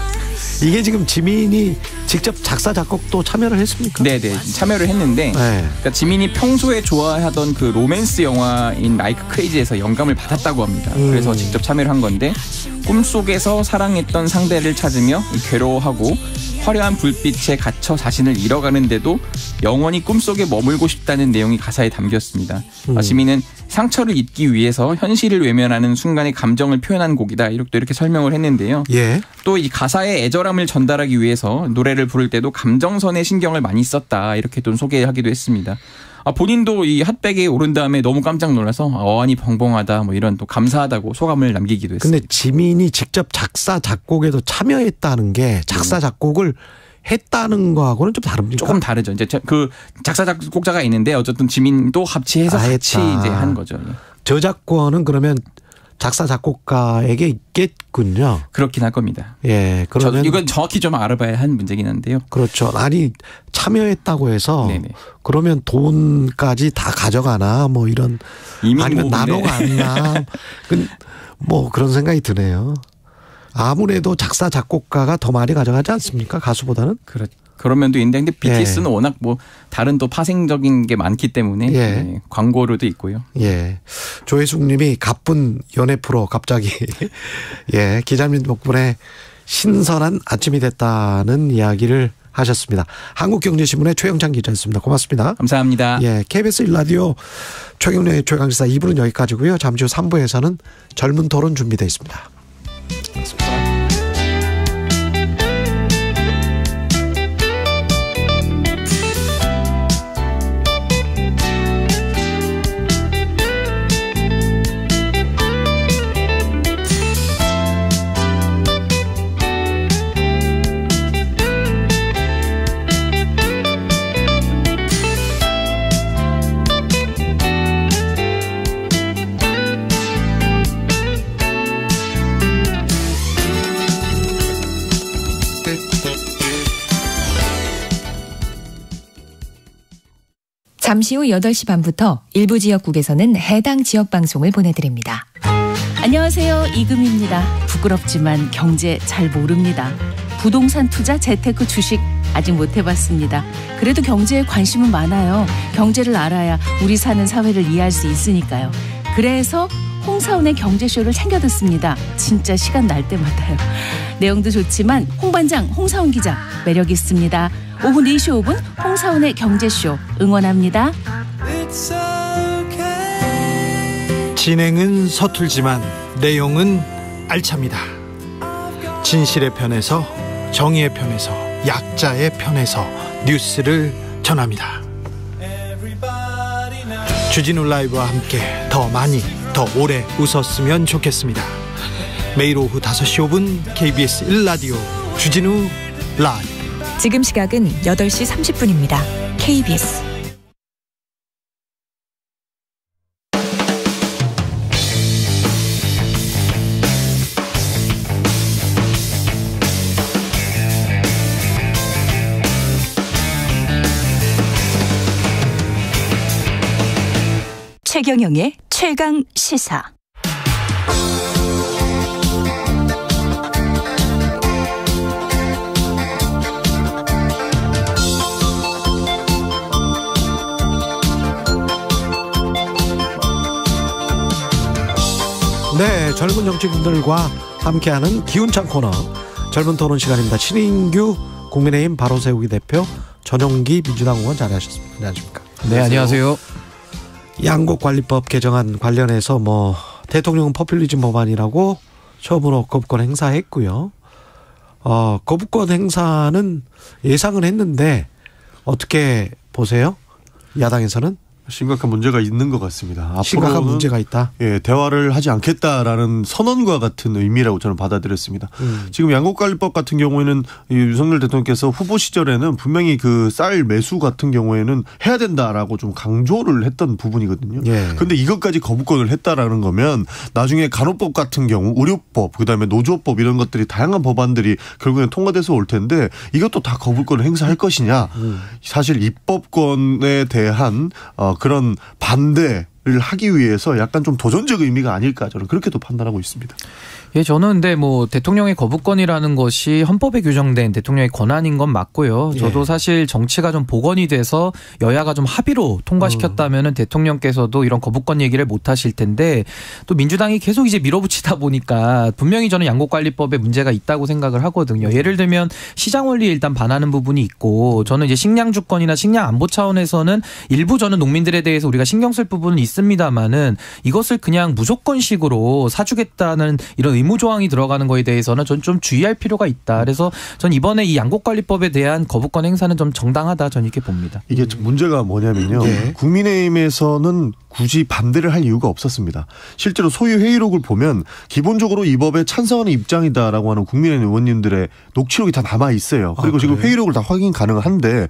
이게 지금 지민이 직접 작사 작곡도 참여를 했습니까? 네네 참여를 했는데 그러니까 지민이 평소에 좋아하던 그 로맨스 영화인 라이크 크레이지에서 영감을 받았다고 합니다. 그래서 직접 참여를 한 건데 꿈속에서 사랑했던 상대를 찾으며 괴로워하고 화려한 불빛에 갇혀 자신을 잃어가는데도 영원히 꿈속에 머물고 싶다는 내용이 가사에 담겼습니다. 지민은 상처를 잊기 위해서 현실을 외면하는 순간의 감정을 표현한 곡이다. 이렇게 설명을 했는데요. 예. 또 이 가사의 애절함을 전달하기 위해서 노래를 부를 때도 감정선에 신경을 많이 썼다. 이렇게 또 소개하기도 했습니다. 본인도 이 핫백에 오른 다음에 너무 깜짝 놀라서 어안이 벙벙하다 뭐 이런 또 감사하다고 소감을 남기기도 했습니다. 근데 지민이 직접 작사 작곡에도 참여했다는 게 작사 작곡을 했다는 거하고는 좀 다릅니까? 조금 다르죠. 이제 그 작사 작곡자가 있는데 어쨌든 지민도 합치해서 같이 이제 한 거죠. 저작권은 그러면 작사 작곡가에게 있겠군요. 그렇긴 할 겁니다. 예, 그러면 이건 정확히 좀 알아봐야 한 문제긴 한데요. 그렇죠. 아니 참여했다고 해서 네네. 그러면 돈까지 다 가져가나 뭐 이런 아니면 나눠가나 뭐 그런 생각이 드네요. 아무래도 작사 작곡가가 더 많이 가져가지 않습니까? 가수보다는? 그런 면도 있는데 근데 BTS는 워낙 뭐 다른 또 파생적인 게 많기 때문에 광고로도 있고요. 예. 조혜숙 님이 가쁜 연애 프로 갑자기 기자님 덕분에 신선한 아침이 됐다는 이야기를 하셨습니다. 한국경제신문의 최영찬 기자였습니다. 고맙습니다. 감사합니다. KBS 1라디오 최경련의 최강시사 2부는 여기까지고요. 잠시 후 3부에서는 젊은 토론 준비되어 있습니다. 잠시 후 8시 반부터 일부 지역국에서는 해당 지역 방송을 보내드립니다. 안녕하세요. 이금입니다. 부끄럽지만 경제 잘 모릅니다. 부동산 투자, 재테크, 주식 아직 못 해봤습니다. 그래도 경제에 관심은 많아요. 경제를 알아야 우리 사는 사회를 이해할 수 있으니까요. 그래서 홍사훈의 경제쇼를 챙겨 듣습니다. 진짜 시간 날 때마다요. 내용도 좋지만 홍반장, 홍사훈 기자 매력 있습니다. 오후 4시 5분 홍사훈의 경제쇼 응원합니다. 진행은 서툴지만 내용은 알찹니다. 진실의 편에서, 정의의 편에서, 약자의 편에서 뉴스를 전합니다. 주진우 라이브와 함께 더 많이, 더 오래 웃었으면 좋겠습니다. 매일 오후 5시 5분 KBS 1라디오 주진우 라이브. 지금 시각은 8시 30분입니다. KBS 최경영의 최강 시사. 네, 젊은 정치인들과 함께하는 기운찬 코너 젊은 토론 시간입니다. 신인규 국민의힘 바로세우기 대표, 전용기 민주당 의원 자리하셨습니다. 안녕하십니까? 네, 안녕하세요. 양곡관리법 개정안 관련해서 대통령은 포퓰리즘 법안이라고 처음으로 거부권 행사했고요. 거부권 행사는 예상은 했는데 어떻게 보세요? 야당에서는? 심각한 문제가 있는 것 같습니다. 심각한 문제가 있다. 예, 대화를 하지 않겠다라는 선언과 같은 의미라고 저는 받아들였습니다. 지금 양곡관리법 같은 경우에는 윤석열 대통령께서 후보 시절에는 분명히 그 쌀 매수 같은 경우에는 해야 된다라고 좀 강조를 했던 부분이거든요. 그런데 이것까지 거부권을 했다라는 거면 나중에 간호법 같은 경우, 의료법, 그다음에 노조법 이런 것들이 다양한 법안들이 결국엔 통과돼서 올 텐데 이것도 다 거부권을 행사할 것이냐. 사실 입법권에 대한 그런 반대를 하기 위해서 약간 좀 도전적 의미가 아닐까, 저는 그렇게도 판단하고 있습니다. 예, 저는 근데 대통령의 거부권이라는 것이 헌법에 규정된 대통령의 권한인 건 맞고요. 저도 사실 정치가 좀 복원이 돼서 여야가 좀 합의로 통과시켰다면은 대통령께서도 이런 거부권 얘기를 못 하실 텐데, 또 민주당이 계속 이제 밀어붙이다 보니까 분명히 저는 양곡관리법에 문제가 있다고 생각을 하거든요. 예를 들면 시장 원리에 일단 반하는 부분이 있고, 저는 이제 식량 주권이나 식량 안보 차원에서는 일부 저는 농민들에 대해서 우리가 신경 쓸 부분은 있습니다만은 이것을 그냥 무조건식으로 사주겠다는 이런 의무 조항이 들어가는 거에 대해서는 전 좀 주의할 필요가 있다. 그래서 전 이번에 이 양곡관리법에 대한 거부권 행사는 좀 정당하다, 저는 이렇게 봅니다. 이게 문제가 뭐냐면요. 국민의힘에서는 굳이 반대를 할 이유가 없었습니다. 실제로 소유 회의록을 보면 기본적으로 이 법에 찬성하는 입장이다라고 하는 국민의힘 의원님들의 녹취록이 다 남아 있어요. 그리고 지금 회의록을 다 확인 가능한데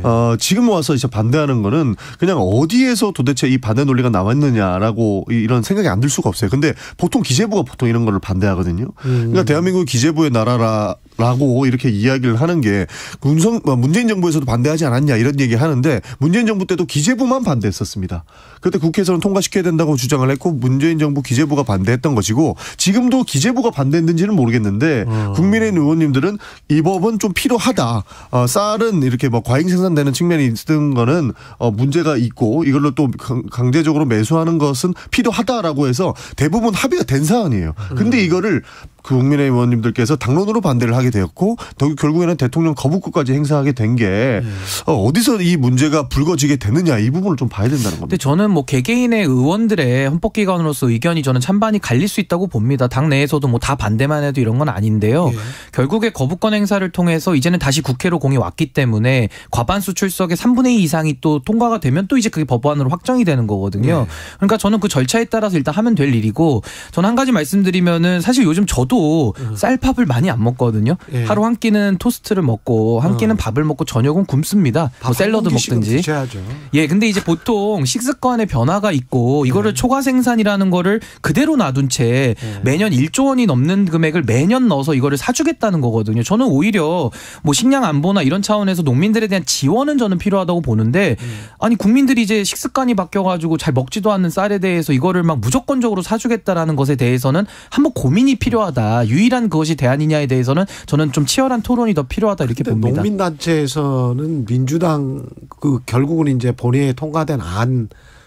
지금 와서 이제 반대하는 거는 그냥 어디에서 도대체 이 반대 논리가 나왔느냐라고 이런 생각이 안 들 수가 없어요. 근데 보통 기재부가 보통 이런 거를 반대하거든요. 그러니까 대한민국 기재부의 나라라고 이렇게 이야기를 하는 게 문재인 정부에서도 반대하지 않았냐 이런 얘기 하는데, 문재인 정부 때도 기재부만 반대했었습니다. 그때 국회에서는 통과시켜야 된다고 주장을 했고 문재인 정부 기재부가 반대했던 것이고, 지금도 기재부가 반대했는지는 모르겠는데 국민의힘 의원님들은 이 법은 좀 필요하다. 쌀은 이렇게 과잉 생산되는 측면이 있는 거는 문제가 있고 이걸로 또 강제적으로 매수하는 것은 필요하다라고 해서 대부분 합의가 된 사안이에요. 근데 이거를 국민의힘 의원님들께서 당론으로 반대를 하게 되었고 결국에는 대통령 거부권까지 행사하게 된 게 어디서 이 문제가 불거지게 되느냐, 이 부분을 좀 봐야 된다는 겁니다. 근데 저는 개개인의 의원들의 헌법기관으로서 의견이 저는 찬반이 갈릴 수 있다고 봅니다. 당 내에서도 다 반대만 해도 이런 건 아닌데요. 결국에 거부권 행사를 통해서 이제는 다시 국회로 공이 왔기 때문에 과반수 출석의 3분의 2 이상이 또 통과가 되면 또 이제 그게 법안으로 확정이 되는 거거든요. 그러니까 저는 그 절차에 따라서 일단 하면 될 일이고, 저는 한 가지 말씀드리면은 사실 요즘 저도 쌀밥을 많이 안 먹거든요. 하루 한 끼는 토스트를 먹고 한 끼는 밥을 먹고 저녁은 굶습니다. 샐러드 먹든지. 예, 근데 이제 보통 식습관의 변화가 있고 이거를 초과 생산이라는 거를 그대로 놔둔 채 매년 1조 원이 넘는 금액을 매년 넣어서 이거를 사주겠다는 거거든요. 저는 오히려 식량 안보나 이런 차원에서 농민들에 대한 지원은 저는 필요하다고 보는데, 아니 국민들이 이제 식습관이 바뀌어가지고 잘 먹지도 않는 쌀에 대해서 이거를 무조건적으로 사주겠다라는 것에 대해서는 한번 고민이 필요하다. 유일한 그것이 대안이냐에 대해서는 저는 좀 치열한 토론이 더 필요하다, 이렇게 봅니다. 농민단체에서는 민주당 결국은 이제 본회의에 통과된 안,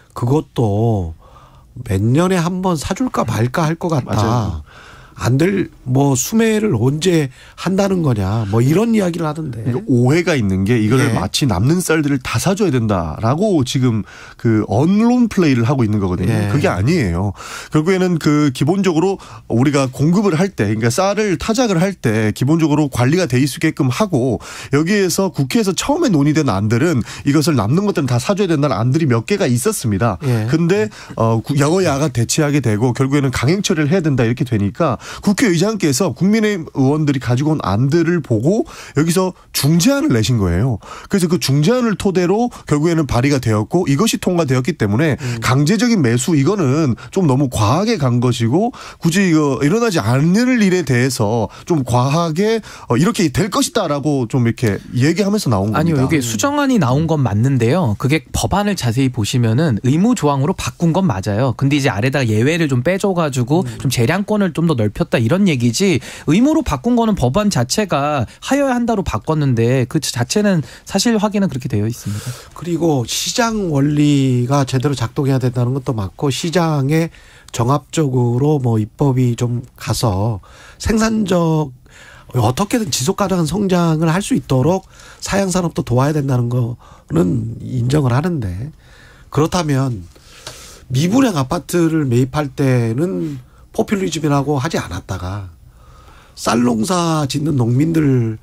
그것도 몇 년에 한 번 사줄까 말까 할 것 같다. 맞아요. 안 될 수매를 언제 한다는 거냐 이런 이야기를 하던데. 오해가 있는 게 이거를 마치 남는 쌀들을 다 사줘야 된다라고 지금 언론 플레이를 하고 있는 거거든요. 그게 아니에요. 결국에는 기본적으로 우리가 공급을 할 때, 그러니까 쌀을 타작을 할 때 기본적으로 관리가 돼 있게끔 하고, 여기에서 국회에서 처음에 논의된 안들은 이것을 남는 것들은 다 사줘야 된다는 안들이 몇 개가 있었습니다. 근데 여야가 대치하게 되고 결국에는 강행 처리를 해야 된다 이렇게 되니까 국회의장께서 국민의힘 의원들이 가지고 온 안들을 보고 여기서 중재안을 내신 거예요. 그래서 그 중재안을 토대로 결국에는 발의가 되었고 이것이 통과되었기 때문에 강제적인 매수 이거는 좀 너무 과하게 간 것이고 굳이 이거 일어나지 않을 일에 대해서 좀 과하게 이렇게 될 것이다라고 좀 이렇게 얘기하면서 나온 겁니다. 아니요. 이게 수정안이 나온 건 맞는데요. 그게 법안을 자세히 보시면은 의무 조항으로 바꾼 건 맞아요. 근데 이제 아래다가 예외를 좀 빼줘가지고 좀 재량권을 좀 더 넓혔다 이런 얘기지 의무로 바꾼 거는 법안 자체가 하여야 한다로 바꿨는데 그 자체는 사실 확인은 그렇게 되어 있습니다. 그리고 시장 원리가 제대로 작동해야 된다는 것도 맞고 시장에 정합적으로 뭐 입법이 좀 가서 생산적 어떻게든 지속 가능한 성장을 할 수 있도록 사양 산업도 도와야 된다는 거는 인정을 하는데 그렇다면 미분양 아파트를 매입할 때는 포퓰리즘이라고 하지 않았다가 쌀 농사 짓는 농민들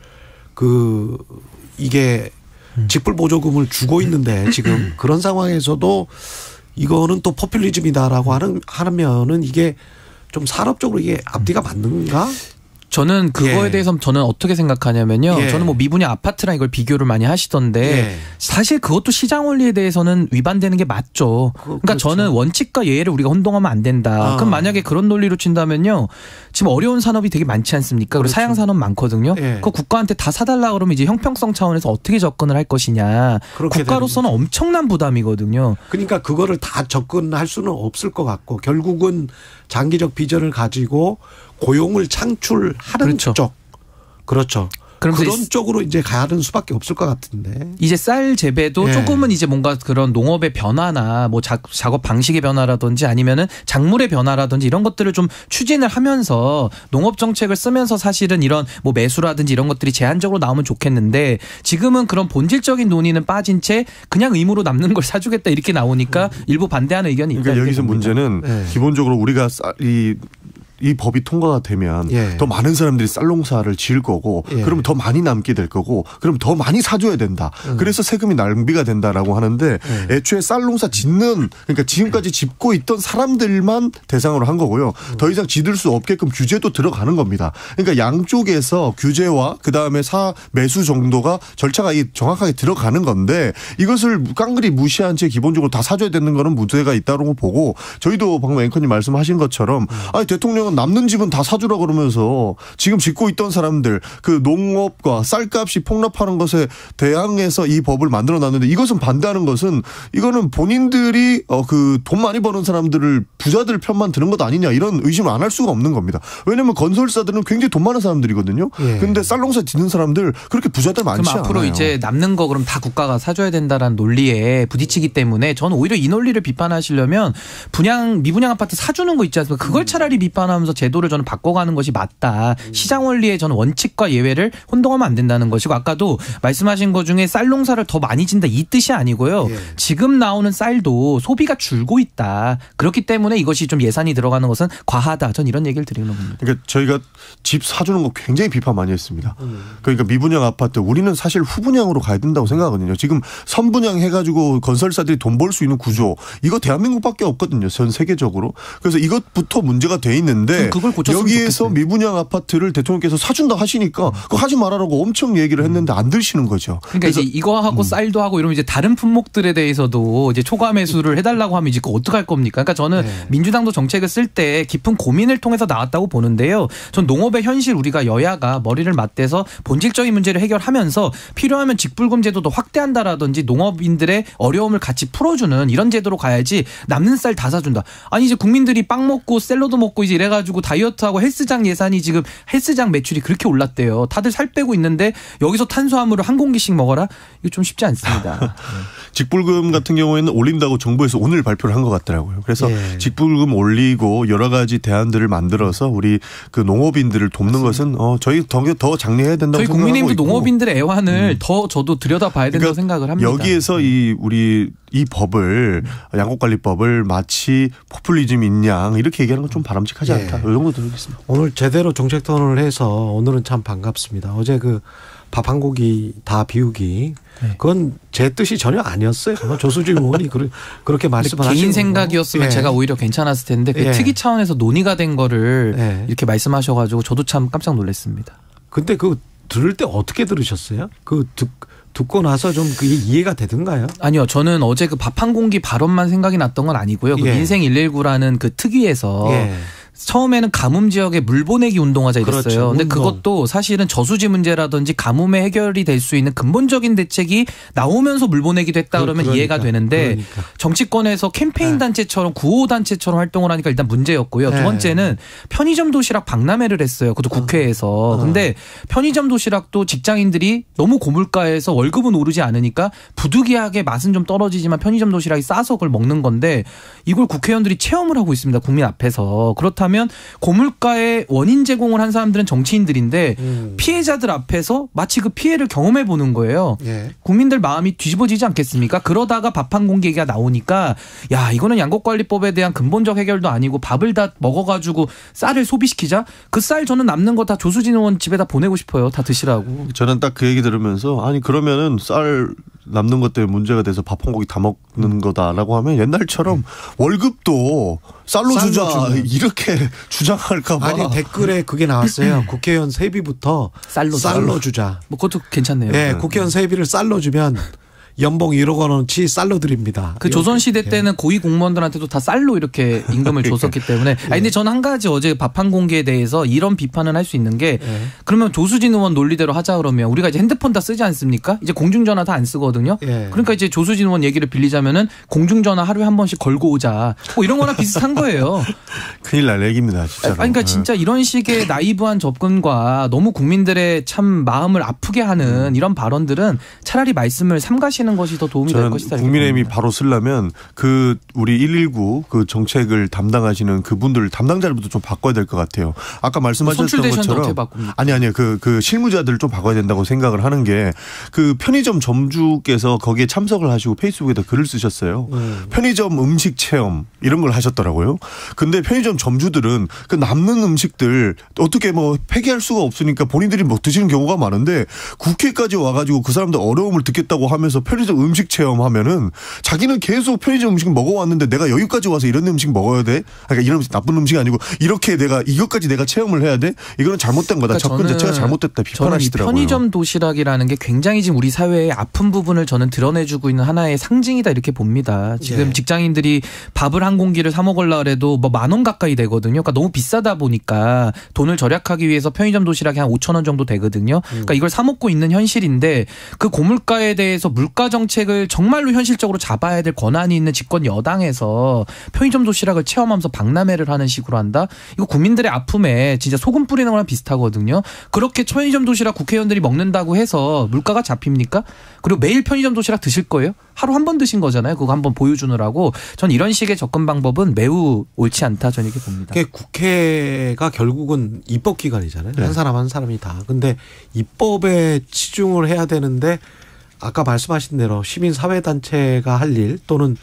이게 직불 보조금을 주고 있는데 지금 그런 상황에서도 이거는 또 포퓰리즘이다라고 하면은 이게 좀 산업적으로 이게 앞뒤가 맞는가? 저는 그거에 대해서 저는 어떻게 생각하냐면요. 저는 뭐 미분양 아파트랑 이걸 비교를 많이 하시던데 사실 그것도 시장 원리에 대해서는 위반되는 게 맞죠. 그러니까 그렇죠. 저는 원칙과 예외를 우리가 혼동하면 안 된다. 그럼 만약에 그런 논리로 친다면요. 지금 어려운 산업이 되게 많지 않습니까? 그리고 사양 산업 많거든요. 그 국가한테 다 사달라 그러면 이제 형평성 차원에서 어떻게 접근을 할 것이냐. 국가로서는 엄청난 부담이거든요. 그러니까 그거를 다 접근할 수는 없을 것 같고 결국은 장기적 비전을 가지고 고용을 창출하는 쪽. 그렇죠. 그런 쪽으로 이제 가는 수밖에 없을 것 같은데. 이제 쌀 재배도 조금은 이제 뭔가 그런 농업의 변화나 뭐 작업 방식의 변화라든지 아니면은 작물의 변화라든지 이런 것들을 좀 추진을 하면서 농업 정책을 쓰면서 사실은 이런 뭐 매수라든지 이런 것들이 제한적으로 나오면 좋겠는데 지금은 그런 본질적인 논의는 빠진 채 그냥 의무로 남는 걸 사주겠다 이렇게 나오니까 일부 반대하는 의견이 있다. 그러니까 여기서 문제는 기본적으로 우리가 이 법이 통과가 되면 더 많은 사람들이 쌀농사를 지을 거고 그러면 더 많이 남게 될 거고 그럼 더 많이 사줘야 된다. 그래서 세금이 낭비가 된다라고 하는데 애초에 쌀농사 짓는 그러니까 지금까지 짓고 있던 사람들만 대상으로 한 거고요. 더 이상 짓을 수 없게끔 규제도 들어가는 겁니다. 그러니까 양쪽에서 규제와 그다음에 매수 정도가 절차가 정확하게 들어가는 건데 이것을 깡그리 무시한 채 기본적으로 다 사줘야 되는 거는 문제가 있다고 보고 저희도 방금 앵커님 말씀하신 것처럼 아니 대통령은 남는 집은 다 사주라 그러면서 지금 짓고 있던 사람들 그 농업과 쌀값이 폭락하는 것에 대항해서 이 법을 만들어 놨는데 이것은 반대하는 것은 이거는 본인들이 그 돈 많이 버는 사람들을 부자들 편만 드는 것 아니냐 이런 의심을 안 할 수가 없는 겁니다. 왜냐하면 건설사들은 굉장히 돈 많은 사람들이거든요. 그런데 쌀농사 짓는 사람들 그렇게 부자들 많지 않아요. 그럼 앞으로 이제 남는 거 그럼 다 국가가 사줘야 된다라는 논리에 부딪히기 때문에 저는 오히려 이 논리를 비판하시려면 미분양 아파트 사주는 거 있지 않습니까? 그걸 차라리 비판하면서 제도를 저는 바꿔가는 것이 맞다. 시장 원리의 저는 원칙과 예외를 혼동하면 안 된다는 것이고 아까도 말씀하신 것 중에 쌀 농사를 더 많이 진다 이 뜻이 아니고요. 지금 나오는 쌀도 소비가 줄고 있다. 그렇기 때문에 이것이 좀 예산이 들어가는 것은 과하다. 전 이런 얘기를 드리는 겁니다. 그러니까 저희가 집 사주는 거 굉장히 비판 많이 했습니다. 그러니까 미분양 아파트 우리는 사실 후분양으로 가야 된다고 생각하거든요. 지금 선분양 해가지고 건설사들이 돈 벌 수 있는 구조 이거 대한민국밖에 없거든요. 전 세계적으로. 그래서 이것부터 문제가 돼 있는데 여기에서 좋겠어요. 미분양 아파트를 대통령께서 사준다 하시니까 그거 하지 말아라고 엄청 얘기를 했는데 안 들으시는 거죠. 그러니까 이제 이거 하고 쌀도 하고 이러면 이제 다른 품목들에 대해서도 이제 초과 매수를 해달라고 하면 이제 그거 어떡할 겁니까? 그러니까 저는 민주당도 정책을 쓸 때 깊은 고민을 통해서 나왔다고 보는데요. 전 농업의 현실 우리가 여야가 머리를 맞대서 본질적인 문제를 해결하면서 필요하면 직불금 제도도 확대한다라든지 농업인들의 어려움을 같이 풀어주는 이런 제도로 가야지 남는 쌀 다 사준다. 아니 이제 국민들이 빵 먹고 샐러드 먹고 이제 이래가지고 다이어트하고 헬스장 예산이 지금 헬스장 매출이 그렇게 올랐대요. 다들 살 빼고 있는데 여기서 탄수화물을 한 공기씩 먹어라? 이거 좀 쉽지 않습니다. 직불금 같은 경우에는 올린다고 정부에서 오늘 발표를 한 것 같더라고요. 그래서 직불금 올리고 여러 가지 대안들을 만들어서 우리 그 농업인들을 돕는 것은 저희 더 장려해야 된다고 저희 생각하고 국민의힘도 있고. 농업인들의 애환을 더 저도 들여다봐야 된다고 생각을 합니다. 여기에서 우리 이 법을 양곡관리법을 마치 포퓰리즘인 양 이렇게 얘기하는 건 좀 바람직하지 않다. 이 정도 드리겠습니다. 오늘 제대로 정책 토론을 해서 오늘은 참 반갑습니다. 어제 그 밥 한 고기 다 비우기 그건 제 뜻이 전혀 아니었어요. 조수진 의원이 그렇게 말씀을 하시고 개인 생각이었으면 제가 오히려 괜찮았을 텐데 그 특위 차원에서 논의가 된 거를 이렇게 말씀하셔가지고 저도 참 깜짝 놀랐습니다. 근데 그 들을 때 어떻게 들으셨어요? 듣고 나서 좀 그게 이해가 되던가요? 아니요. 저는 어제 그 밥 한 공기 발언만 생각이 났던 건 아니고요. 그 민생 119라는 그 특위에서 처음에는 가뭄 지역에 물 보내기 운동하자 이랬어요. 그렇죠. 근데 그것도 사실은 저수지 문제라든지 가뭄의 해결이 될 수 있는 근본적인 대책이 나오면서 물 보내기도 했다 그러면 이해가 되는데 정치권에서 캠페인 단체처럼 구호 단체처럼 활동을 하니까 일단 문제였고요. 두 번째는 편의점 도시락 박람회를 했어요. 그것도 국회에서. 근데 편의점 도시락도 직장인들이 너무 고물가에서 월급은 오르지 않으니까 부득이하게 맛은 좀 떨어지지만 편의점 도시락이 싸서 그걸 먹는 건데 이걸 국회의원들이 체험을 하고 있습니다. 국민 앞에서. 그렇다면 고물가의 원인 제공을 한 사람들은 정치인들인데 피해자들 앞에서 마치 그 피해를 경험해 보는 거예요. 국민들 마음이 뒤집어지지 않겠습니까? 그러다가 밥 한 공기 얘기가 나오니까 야 이거는 양곡관리법에 대한 근본적 해결도 아니고 밥을 다 먹어가지고 쌀을 소비시키자. 그 쌀 저는 남는 거 다 조수진 의원 집에다 보내고 싶어요. 다 드시라고. 저는 딱 그 얘기 들으면서 아니 그러면은 쌀 남는 것 때문에 문제가 돼서 밥 한 고기 다 먹는 거다라고 하면 옛날처럼 월급도 쌀로 주자 이렇게 주장할까 봐. 아니 댓글에 그게 나왔어요. 국회의원 세비부터 쌀로 주자. 뭐 그것도 괜찮네요. 네, 국회의원 세비를 쌀로 주면 연봉 1억 원어치 쌀로 드립니다. 그 조선시대 때는 고위 공무원들한테도 다 쌀로 이렇게 임금을 줬었기 때문에. 아니, 근데 저는 한 가지 어제 밥 한 공기에 대해서 이런 비판은 할 수 있는 게 그러면 조수진 의원 논리대로 하자 그러면 우리가 이제 핸드폰 다 쓰지 않습니까? 이제 공중전화 다 안 쓰거든요. 그러니까 이제 조수진 의원 얘기를 빌리자면은 공중전화 하루에 한 번씩 걸고 오자. 뭐 이런 거랑 비슷한 거예요. 큰일 날 얘기입니다. 진짜로. 그러니까 진짜 이런 식의 나이브한 접근과 너무 국민들의 참 마음을 아프게 하는 이런 발언들은 차라리 말씀을 삼가시는 것이 더 도움이 될 것이다. 국민의힘이 바로 쓰려면 그 우리 119 그 정책을 담당하시는 그분들 담당자들부터 좀 바꿔야 될 것 같아요. 아까 말씀하셨던 것처럼 아니요 그 실무자들을 좀 바꿔야 된다고 생각을 하는 게 그 편의점 점주께서 거기에 참석을 하시고 페이스북에다 글을 쓰셨어요. 편의점 음식 체험 이런 걸 하셨더라고요. 근데 편의점 점주들은 그 남는 음식들 어떻게 뭐 폐기할 수가 없으니까 본인들이 뭐 드시는 경우가 많은데 국회까지 와가지고 그 사람들 어려움을 듣겠다고 하면서 편의점 음식 체험하면은 자기는 계속 편의점 음식 먹어왔는데 내가 여기까지 와서 이런 음식 먹어야 돼? 그러니까 이런 나쁜 음식이 아니고 이렇게 내가 이것까지 내가 체험을 해야 돼? 이거는 잘못된 거다. 그러니까 접근 자체가 잘못됐다. 비판하시더라고요. 편의점 도시락이라는 굉장히 지금 우리 사회의 아픈 부분을 저는 드러내주고 있는 하나의 상징이다 이렇게 봅니다. 지금 직장인들이 밥을 한 공기를 사 먹으려고 해도 뭐 10,000원 가까이 되거든요. 그러니까 너무 비싸다 보니까 돈을 절약하기 위해서 편의점 도시락이 한 5,000원 정도 되거든요. 그러니까 이걸 사 먹고 있는 현실인데 그 고물가에 대해서 물가 정책을 정말로 현실적으로 잡아야 될 권한이 있는 집권 여당에서 편의점 도시락을 체험하면서 박람회를 하는 식으로 한다? 이거 국민들의 아픔에 진짜 소금 뿌리는 거랑 비슷하거든요. 그렇게 편의점 도시락 국회의원들이 먹는다고 해서 물가가 잡힙니까? 그리고 매일 편의점 도시락 드실 거예요? 하루 한 번 드신 거잖아요. 그거 한번 보여주느라고. 전 이런 식의 접근 방법은 매우 옳지 않다. 저는 이렇게 봅니다. 국회가 결국은 입법기관이잖아요. 한 사람 한 사람이 다. 근데 입법에 치중을 해야 되는데 아까 말씀하신 대로 시민사회단체가 할 일 또는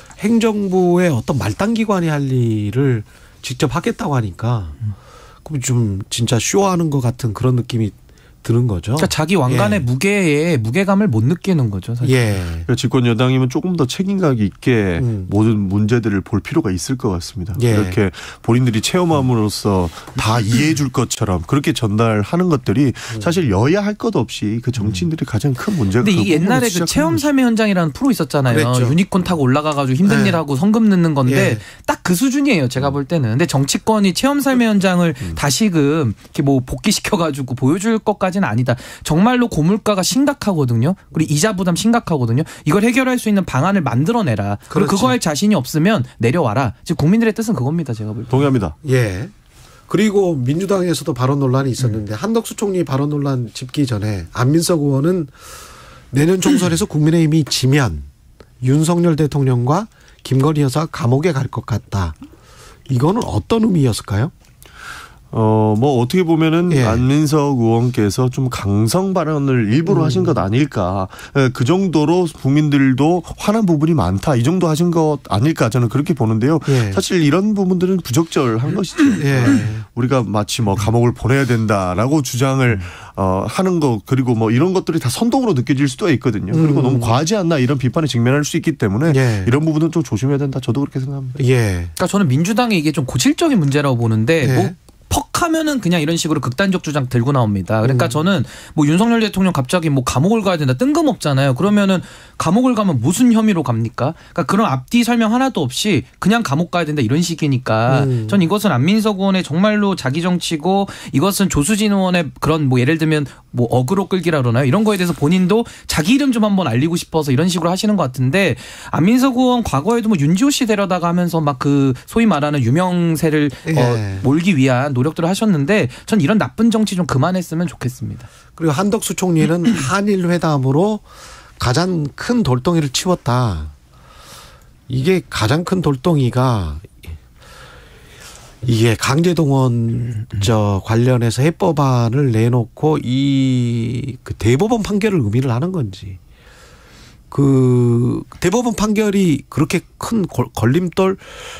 행정부의 어떤 말단기관이 할 일을 직접 하겠다고 하니까 그럼 좀 진짜 쇼하는 것 같은 그런 느낌이 드는 거죠. 그러니까 자기 왕관의 무게에 무게감을 못 느끼는 거죠. 사실. 그러니까 집권 여당이면 조금 더 책임감 있게 모든 문제들을 볼 필요가 있을 것 같습니다. 이렇게 본인들이 체험함으로써 다 이해해 줄 것처럼 그렇게 전달하는 것들이 사실 여야 할 것 없이 그 정치인들이 가장 큰 문제가. 근데 이게 옛날에 그 체험 삶의 현장이라는 프로 있었잖아요. 그랬죠. 유니콘 타고 올라가가지고 힘든 일하고 성금 넣는 건데 딱 그 수준이에요. 제가 볼 때는. 근데 정치권이 체험 삶의 현장을 다시금 이렇게 뭐 복귀시켜가지고 보여줄 것까지 는 아니다. 정말로 고물가가 심각하거든요. 그리고 이자 부담 심각하거든요. 이걸 해결할 수 있는 방안을 만들어내라. 그리고 그거 할 자신이 없으면 내려와라. 지금 국민들의 뜻은 그겁니다. 제가 볼 때. 동의합니다. 그리고 민주당에서도 발언 논란이 있었는데 한덕수 총리 발언 논란 짚기 전에 안민석 의원은 내년 총선에서 국민의힘이 지면 윤석열 대통령과 김건희 여사가 감옥에 갈 것 같다. 이거는 어떤 의미였을까요? 뭐 어떻게 보면은 안민석 의원께서 좀 강성 발언을 일부러 하신 것 아닐까. 그 정도로 국민들도 화난 부분이 많다. 이 정도 하신 것 아닐까 저는 그렇게 보는데요. 사실 이런 부분들은 부적절한 것이죠. 우리가 마치 뭐 감옥을 보내야 된다라고 주장을 하는 거 그리고 뭐 이런 것들이 다 선동으로 느껴질 수도 있거든요. 그리고 너무 과하지 않나 이런 비판에 직면할 수 있기 때문에 이런 부분은 좀 조심해야 된다. 저도 그렇게 생각합니다. 그러니까 저는 민주당이 이게 좀 고질적인 문제라고 보는데 뭐 퍽 하면은 그냥 이런 식으로 극단적 주장 들고 나옵니다. 그러니까 저는 뭐 윤석열 대통령 갑자기 뭐 감옥을 가야 된다 뜬금없잖아요. 그러면은 감옥을 가면 무슨 혐의로 갑니까? 그러니까 그런 앞뒤 설명 하나도 없이 그냥 감옥 가야 된다 이런 식이니까 전 이것은 안민석 의원의 정말로 자기 정치고 이것은 조수진 의원의 그런 뭐 예를 들면 뭐 어그로 끌기라 그러나요? 이런 거에 대해서 본인도 자기 이름 좀 한번 알리고 싶어서 이런 식으로 하시는 것 같은데 안민석 의원 과거에도 뭐 윤지호 씨 데려다가 하면서 막 그 소위 말하는 유명세를 몰기 위한 노력들을 하셨는데 전 이런 나쁜 정치 좀 그만했으면 좋겠습니다. 그리고 한덕수 총리는 한일 회담으로 가장 큰 돌덩이를 치웠다. 이게 가장 큰 돌덩이가 이게 강제동원 관련해서 해법안을 내놓고 그 대법원 판결을 의미를 하는 건지 그 대법원 판결이 그렇게 큰 걸림돌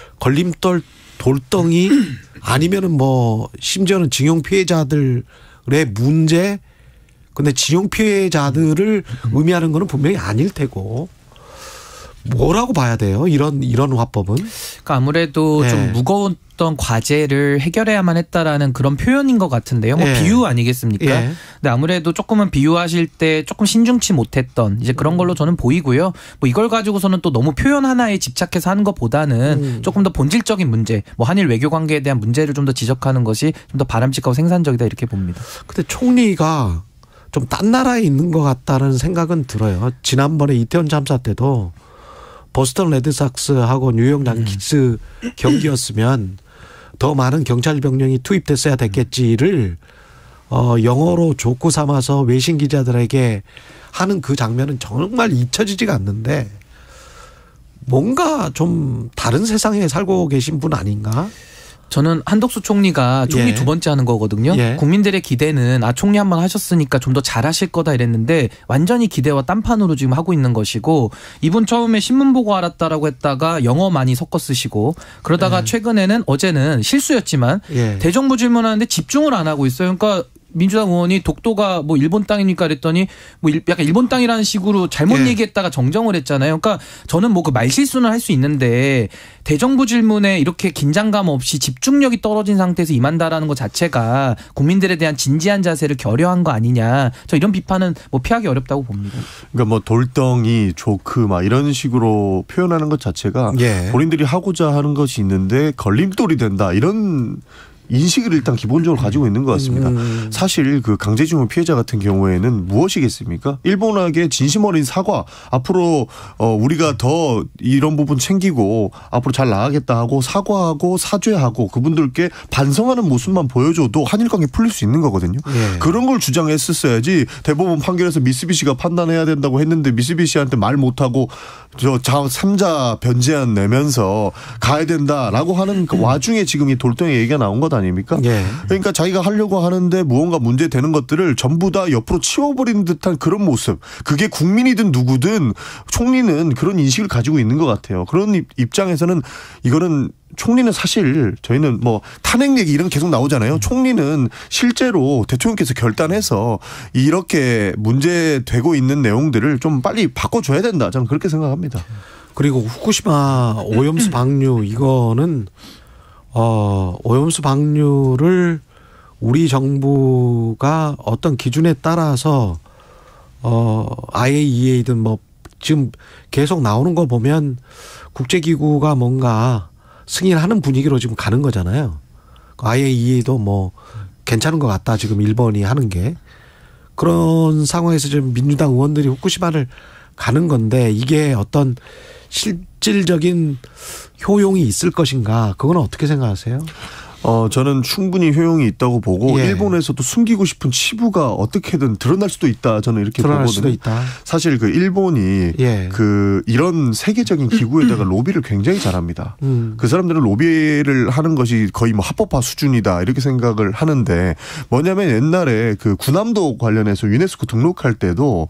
돌덩이 아니면은 뭐 심지어는 징용 피해자들의 문제 근데 징용 피해자들을 의미하는 거는 분명히 아닐 테고 뭐라고 봐야 돼요? 이런 화법은? 그러니까 아무래도 좀 무거웠던 과제를 해결해야만 했다라는 그런 표현인 것 같은데요. 뭐 비유 아니겠습니까? 근데 아무래도 조금은 비유하실 때 조금 신중치 못했던 이제 그런 걸로 저는 보이고요. 뭐 이걸 가지고서는 또 너무 표현 하나에 집착해서 하는 것보다는 조금 더 본질적인 문제, 뭐 한일 외교 관계에 대한 문제를 좀 더 지적하는 것이 좀 더 바람직하고 생산적이다 이렇게 봅니다. 근데 총리가 좀 딴 나라에 있는 것 같다는 생각은 들어요. 지난번에 이태원 참사 때도 보스턴 레드삭스하고 뉴욕 양키스 경기였으면 더 많은 경찰 병력이 투입됐어야 됐겠지를 영어로 족구 삼아서 외신 기자들에게 하는 그 장면은 정말 잊혀지지가 않는데 뭔가 좀 다른 세상에 살고 계신 분 아닌가? 저는 한덕수 총리가 총리 두 번째 하는 거거든요. 국민들의 기대는 총리 한 번 하셨으니까 좀 더 잘하실 거다 이랬는데 완전히 기대와 딴판으로 지금 하고 있는 것이고 이분 처음에 신문 보고 알았다라고 했다가 영어 많이 섞어 쓰시고 그러다가 최근에는 어제는 실수였지만 대정부 질문하는데 집중을 안 하고 있어요. 그러니까 민주당 의원이 독도가 뭐 일본 땅이니까 그랬더니 뭐 약간 일본 땅이라는 식으로 잘못 얘기했다가 정정을 했잖아요. 그러니까 저는 뭐 그 말실수는 할 수 있는데 대정부 질문에 이렇게 긴장감 없이 집중력이 떨어진 상태에서 임한다라는 것 자체가 국민들에 대한 진지한 자세를 결여한 거 아니냐. 저 이런 비판은 뭐 피하기 어렵다고 봅니다. 그러니까 뭐 돌덩이, 조크 막 이런 식으로 표현하는 것 자체가 본인들이 하고자 하는 것이 있는데 걸림돌이 된다. 이런 인식을 일단 기본적으로 가지고 있는 것 같습니다. 사실 그 강제징용 피해자 같은 경우에는 무엇이겠습니까? 일본에게 진심 어린 사과, 앞으로 우리가 더 이런 부분 챙기고 앞으로 잘 나가겠다 하고 사과하고 사죄하고 그분들께 반성하는 모습만 보여줘도 한일 관계 풀릴 수 있는 거거든요. 그런 걸 주장했었어야지 대법원 판결에서 미쓰비시가 판단해야 된다고 했는데 미쓰비시한테 말 못하고 저 3자 변제안 내면서 가야 된다라고 하는 그 와중에 지금 이 돌덩이 얘기가 나온 것 아닙니까? 그러니까 자기가 하려고 하는데 무언가 문제되는 것들을 전부 다 옆으로 치워버리는 듯한 그런 모습. 그게 국민이든 누구든 총리는 그런 인식을 가지고 있는 것 같아요. 그런 입장에서는 이거는 총리는 사실 저희는 뭐 탄핵 얘기 이런 게 계속 나오잖아요. 총리는 실제로 대통령께서 결단해서 이렇게 문제되고 있는 내용들을 좀 빨리 바꿔줘야 된다. 저는 그렇게 생각합니다. 그리고 후쿠시마 오염수 방류 이거는 오염수 방류를 우리 정부가 어떤 기준에 따라서 IAEA든 뭐 지금 계속 나오는 거 보면 국제기구가 뭔가 승인하는 분위기로 지금 가는 거잖아요. IAEA도 뭐 괜찮은 것 같다 지금 일본이 하는 게. 그런 상황에서 지금 민주당 의원들이 후쿠시마를 가는 건데 이게 어떤 실질적인 효용이 있을 것인가 그건 어떻게 생각하세요? 저는 충분히 효용이 있다고 보고 예. 일본에서도 숨기고 싶은 치부가 어떻게든 드러날 수도 있다. 저는 이렇게 드러날 보거든요. 수도 있다. 사실 그 일본이 예. 그 이런 세계적인 기구에다가 로비를 굉장히 잘합니다. 그 사람들은 로비를 하는 것이 거의 뭐 합법화 수준이다 이렇게 생각을 하는데 뭐냐면 옛날에 그 군함도 관련해서 유네스코 등록할 때도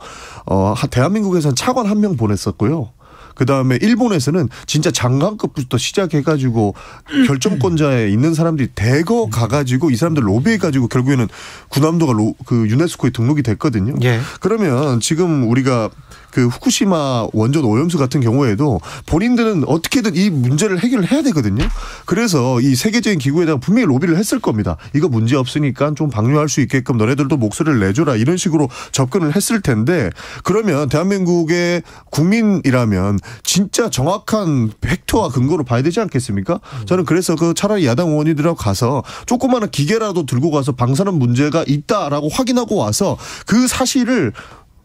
대한민국에서는 차관 1명 보냈었고요. 그다음에 일본에서는 진짜 장관급부터 시작해가지고 결정권자에 있는 사람들이 대거 가가지고 이 사람들 로비해가지고 결국에는 군함도가 그 유네스코에 등록이 됐거든요. 예. 그러면 지금 우리가 그 후쿠시마 원전 오염수 같은 경우에도 본인들은 어떻게든 이 문제를 해결을 해야 되거든요. 그래서 이 세계적인 기구에다가 분명히 로비를 했을 겁니다. 이거 문제 없으니까 좀 방류할 수 있게끔 너네들도 목소리를 내줘라 이런 식으로 접근을 했을 텐데 그러면 대한민국의 국민이라면 진짜 정확한 팩트와 근거로 봐야 되지 않겠습니까? 저는 그래서 그 차라리 야당 의원님들하고 가서 조그마한 기계라도 들고 가서 방사능 문제가 있다라고 확인하고 와서 그 사실을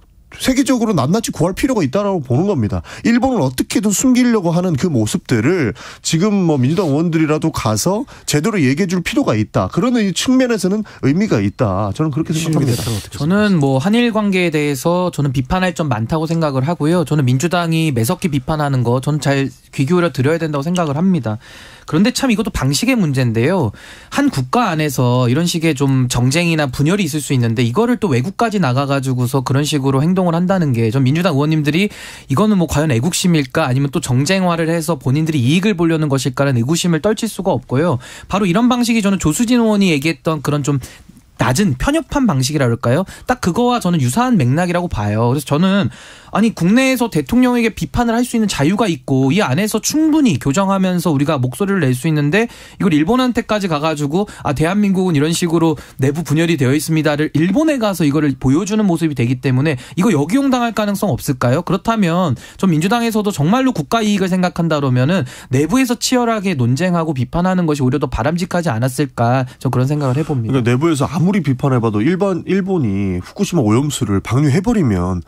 세계적으로 낱낱이 구할 필요가 있다라고 보는 겁니다. 일본을 어떻게든 숨기려고 하는 그 모습들을 지금 뭐 민주당 의원들이라도 가서 제대로 얘기해 줄 필요가 있다. 그런 측면에서는 의미가 있다. 저는 그렇게 생각합니다. 저는 뭐 한일 관계에 대해서 저는 비판할 점 많다고 생각을 하고요. 저는 민주당이 매섭게 비판하는 거 저는 잘 귀 기울여 드려야 된다고 생각을 합니다. 그런데 참 이것도 방식의 문제인데요. 한 국가 안에서 이런 식의 좀 정쟁이나 분열이 있을 수 있는데 이거를 또 외국까지 나가가지고서 그런 식으로 행동을 한다는 게 전 민주당 의원님들이 이거는 뭐 과연 애국심일까 아니면 또 정쟁화를 해서 본인들이 이익을 보려는 것일까라는 의구심을 떨칠 수가 없고요. 바로 이런 방식이 저는 조수진 의원이 얘기했던 그런 좀 낮은 편협한 방식이라 그럴까요? 딱 그거와 저는 유사한 맥락이라고 봐요. 그래서 저는 아니 국내에서 대통령에게 비판을 할 수 있는 자유가 있고 이 안에서 충분히 교정하면서 우리가 목소리를 낼 수 있는데 이걸 일본한테까지 가가지고 대한민국은 이런 식으로 내부 분열이 되어 있습니다를 일본에 가서 이거를 보여주는 모습이 되기 때문에 이거 역이용당할 가능성 없을까요? 그렇다면 좀 민주당에서도 정말로 국가 이익을 생각한다 그러면은 내부에서 치열하게 논쟁하고 비판하는 것이 오히려 더 바람직하지 않았을까 저 그런 생각을 해봅니다. 그러니까 내부에서 아무리 비판해봐도 일본이 후쿠시마 오염수를 방류해버리면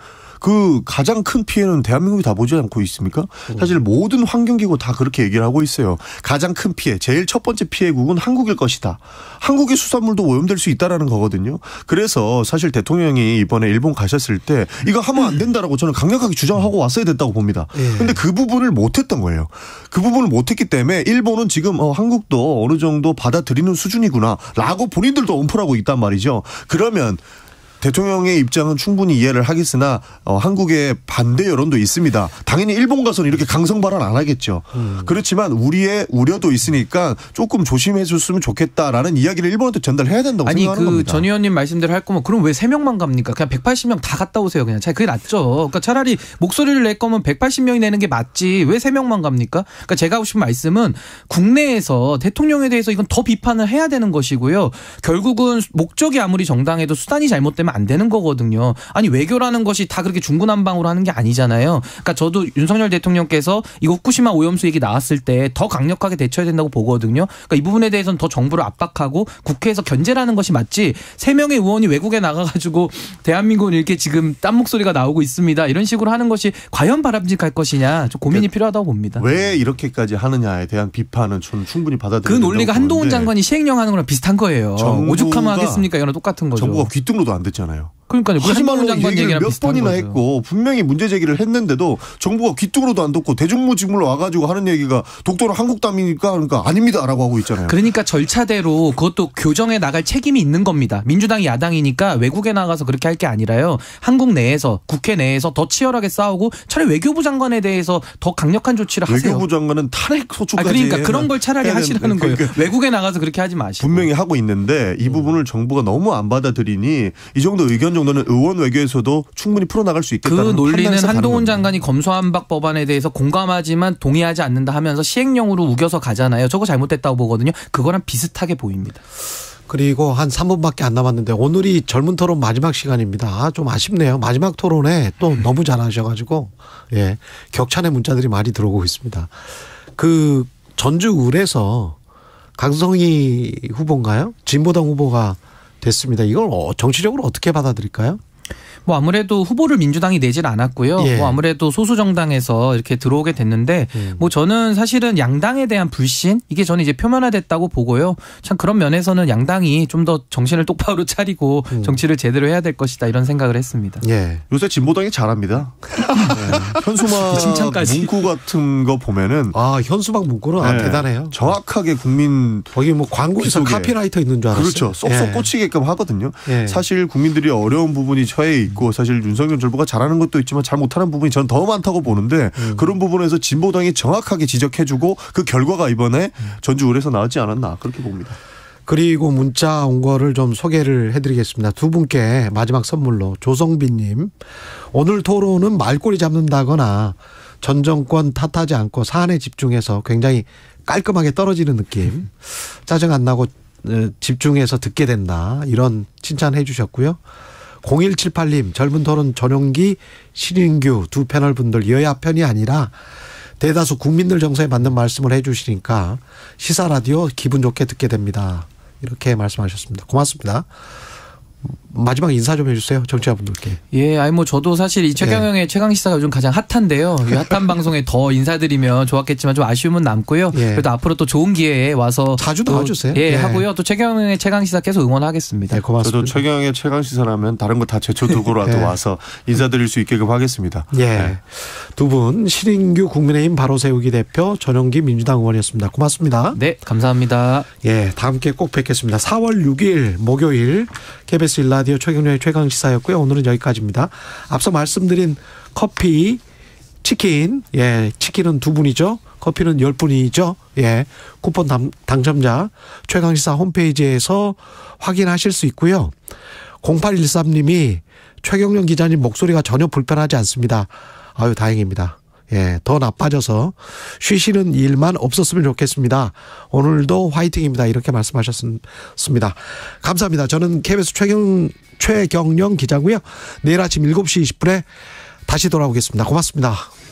그 가장 큰 피해는 대한민국이 다 보지 않고 있습니까? 사실 모든 환경기구 다 그렇게 얘기를 하고 있어요. 가장 큰 피해, 제일 첫 번째 피해국은 한국일 것이다. 한국의 수산물도 오염될 수 있다라는 거거든요. 그래서 사실 대통령이 이번에 일본 가셨을 때 이거 하면 안 된다라고 저는 강력하게 주장하고 왔어야 됐다고 봅니다. 그런데 그 부분을 못했던 거예요. 그 부분을 못했기 때문에 일본은 지금 한국도 어느 정도 받아들이는 수준이구나라고 본인들도 언플하고 있단 말이죠. 그러면 대통령의 입장은 충분히 이해를 하겠으나 한국의 반대 여론도 있습니다. 당연히 일본 가서는 이렇게 강성 발언 안 하겠죠. 그렇지만 우리의 우려도 있으니까 조금 조심해 줬으면 좋겠다라는 이야기를 일본한테 전달해야 된다고 생각하는 겁니다. 아니 전 의원님 말씀대로 할 거면 그럼 왜 3명만 갑니까? 그냥 180명 다 갔다 오세요. 그냥 그게 낫죠. 그러니까 차라리 목소리를 낼 거면 180명이 내는 게 맞지 왜 3명만 갑니까? 그러니까 제가 하고 싶은 말씀은 국내에서 대통령에 대해서 이건 더 비판을 해야 되는 것이고요. 결국은 목적이 아무리 정당해도 수단이 잘못되면 안 되는 거거든요. 아니 외교라는 것이 다 그렇게 중구난방으로 하는 게 아니잖아요. 그러니까 저도 윤석열 대통령께서 이거 후쿠시마 오염수 얘기 나왔을 때 더 강력하게 대처해야 된다고 보거든요. 그러니까 이 부분에 대해서는 더 정부를 압박하고 국회에서 견제라는 것이 맞지 3명의 의원이 외국에 나가가지고 대한민국은 이렇게 지금 딴 목소리가 나오고 있습니다. 이런 식으로 하는 것이 과연 바람직할 것이냐 좀 고민이 필요하다고 봅니다. 왜 이렇게까지 하느냐에 대한 비판은 저는 충분히 받아들여야 그 논리가 한동훈 장관이 시행령 하는 거랑 비슷한 거예요. 오죽하면 하겠습니까? 이거랑 똑같은 거죠. 정부가 귀등로도 안 듣잖아요. 그러니까요. 하지 말라고 얘기를 몇 번이나 거죠. 했고 분명히 문제 제기를 했는데도 정부가 귀뚱으로도 안 듣고 대중무직물로 와가지고 하는 얘기가 독도는 한국 땅이니까 그러니까 아닙니다라고 하고 있잖아요. 그러니까 절차대로 그것도 교정해 나갈 책임이 있는 겁니다. 민주당이 야당이니까 외국에 나가서 그렇게 할 게 아니라요. 한국 내에서 국회 내에서 더 치열하게 싸우고 차라리 외교부 장관에 대해서 더 강력한 조치를 하세요. 외교부 장관은 탄핵 소추까지 그러니까 그런 걸 차라리 하시라는 거예요. 외국에 나가서 그렇게 하지 마시고. 분명히 하고 있는데 이 부분을 정부가 너무 안 받아들이니 이 정도 의견 정도는 의원 외교에서도 충분히 풀어나갈 수 있겠다는 그 논리는 한동훈 장관이 검수완박 법안에 대해서 공감하지만 동의하지 않는다 하면서 시행령으로 우겨서 가잖아요. 저거 잘못됐다고 보거든요. 그거랑 비슷하게 보입니다. 그리고 한 3분밖에 안 남았는데 오늘이 젊은 토론 마지막 시간입니다. 좀 아쉽네요. 마지막 토론에 또 너무 잘하셔가지고 격찬의 문자들이 많이 들어오고 있습니다. 그 전주 을에서 강성희 후보인가요? 진보당 후보가 됐습니다. 이걸 정치적으로 어떻게 받아들일까요? 뭐 아무래도 후보를 민주당이 내질 않았고요. 예. 뭐 아무래도 소수 정당에서 이렇게 들어오게 됐는데 뭐 저는 사실은 양당에 대한 불신 이게 저는 이제 표면화됐다고 보고요. 참 그런 면에서는 양당이 좀 더 정신을 똑바로 차리고 정치를 제대로 해야 될 것이다 이런 생각을 했습니다. 예. 요새 진보당이 잘합니다. 네. 현수막 문구 같은 거 보면은 현수막 문구는 대단해요. 정확하게 국민 거기 뭐 광고에서 카피라이터 있는 줄 알았어요. 그렇죠. 쏙쏙 꽂히게끔 하거든요. 예. 사실 국민들이 어려운 부분이 처해 있고 사실 윤석열 정부가 잘하는 것도 있지만 잘 못하는 부분이 전 더 많다고 보는데 그런 부분에서 진보당이 정확하게 지적해주고 그 결과가 이번에 전주을에서 나왔지 않았나 그렇게 봅니다. 그리고 문자 온 거를 좀 소개를 해드리겠습니다. 두 분께 마지막 선물로 조성빈님, 오늘 토론은 말꼬리 잡는다거나 전 정권 탓하지 않고 사안에 집중해서 굉장히 깔끔하게 떨어지는 느낌, 짜증 안 나고 집중해서 듣게 된다 이런 칭찬해 주셨고요. 0178님, 젊은 토론 전용기 신인규 두 패널 분들 여야 편이 아니라 대다수 국민들 정서에 맞는 말씀을 해 주시니까 시사 라디오 기분 좋게 듣게 됩니다. 이렇게 말씀하셨습니다. 고맙습니다. 마지막 인사 좀 해주세요. 정치자분들께. 예, 아니 뭐 저도 사실 이 최경영의 최강시사가 요즘 가장 핫한데요. 이 핫한 방송에 더 인사드리면 좋았겠지만 좀 아쉬움은 남고요. 그래도 앞으로 또 좋은 기회에 와서 자주 나와주세요. 예, 하고요. 또 최경영의 최강시사 계속 응원하겠습니다. 네, 고맙습니다. 저도 최경영의 최강시사라면 다른 거 다 제쳐두고라도 와서 인사드릴 수 있게끔 하겠습니다. 예, 두 분 신인규 국민의힘 바로세우기 대표, 전용기 민주당 의원이었습니다. 고맙습니다. 네, 감사합니다. 예, 다음 기회에 꼭 뵙겠습니다. 4월 6일 목요일 KBS 1라디오 최경영의 최강시사였고요. 오늘은 여기까지입니다. 앞서 말씀드린 커피, 치킨, 치킨은 2분이죠. 커피는 10분이죠. 쿠폰 당첨자 최강시사 홈페이지에서 확인하실 수 있고요. 0813님이 최경영 기자님 목소리가 전혀 불편하지 않습니다. 아유, 다행입니다. 더 나빠져서 쉬시는 일만 없었으면 좋겠습니다. 오늘도 화이팅입니다. 이렇게 말씀하셨습니다. 감사합니다. 저는 KBS 최경영 기자고요. 내일 아침 7시 20분에 다시 돌아오겠습니다. 고맙습니다.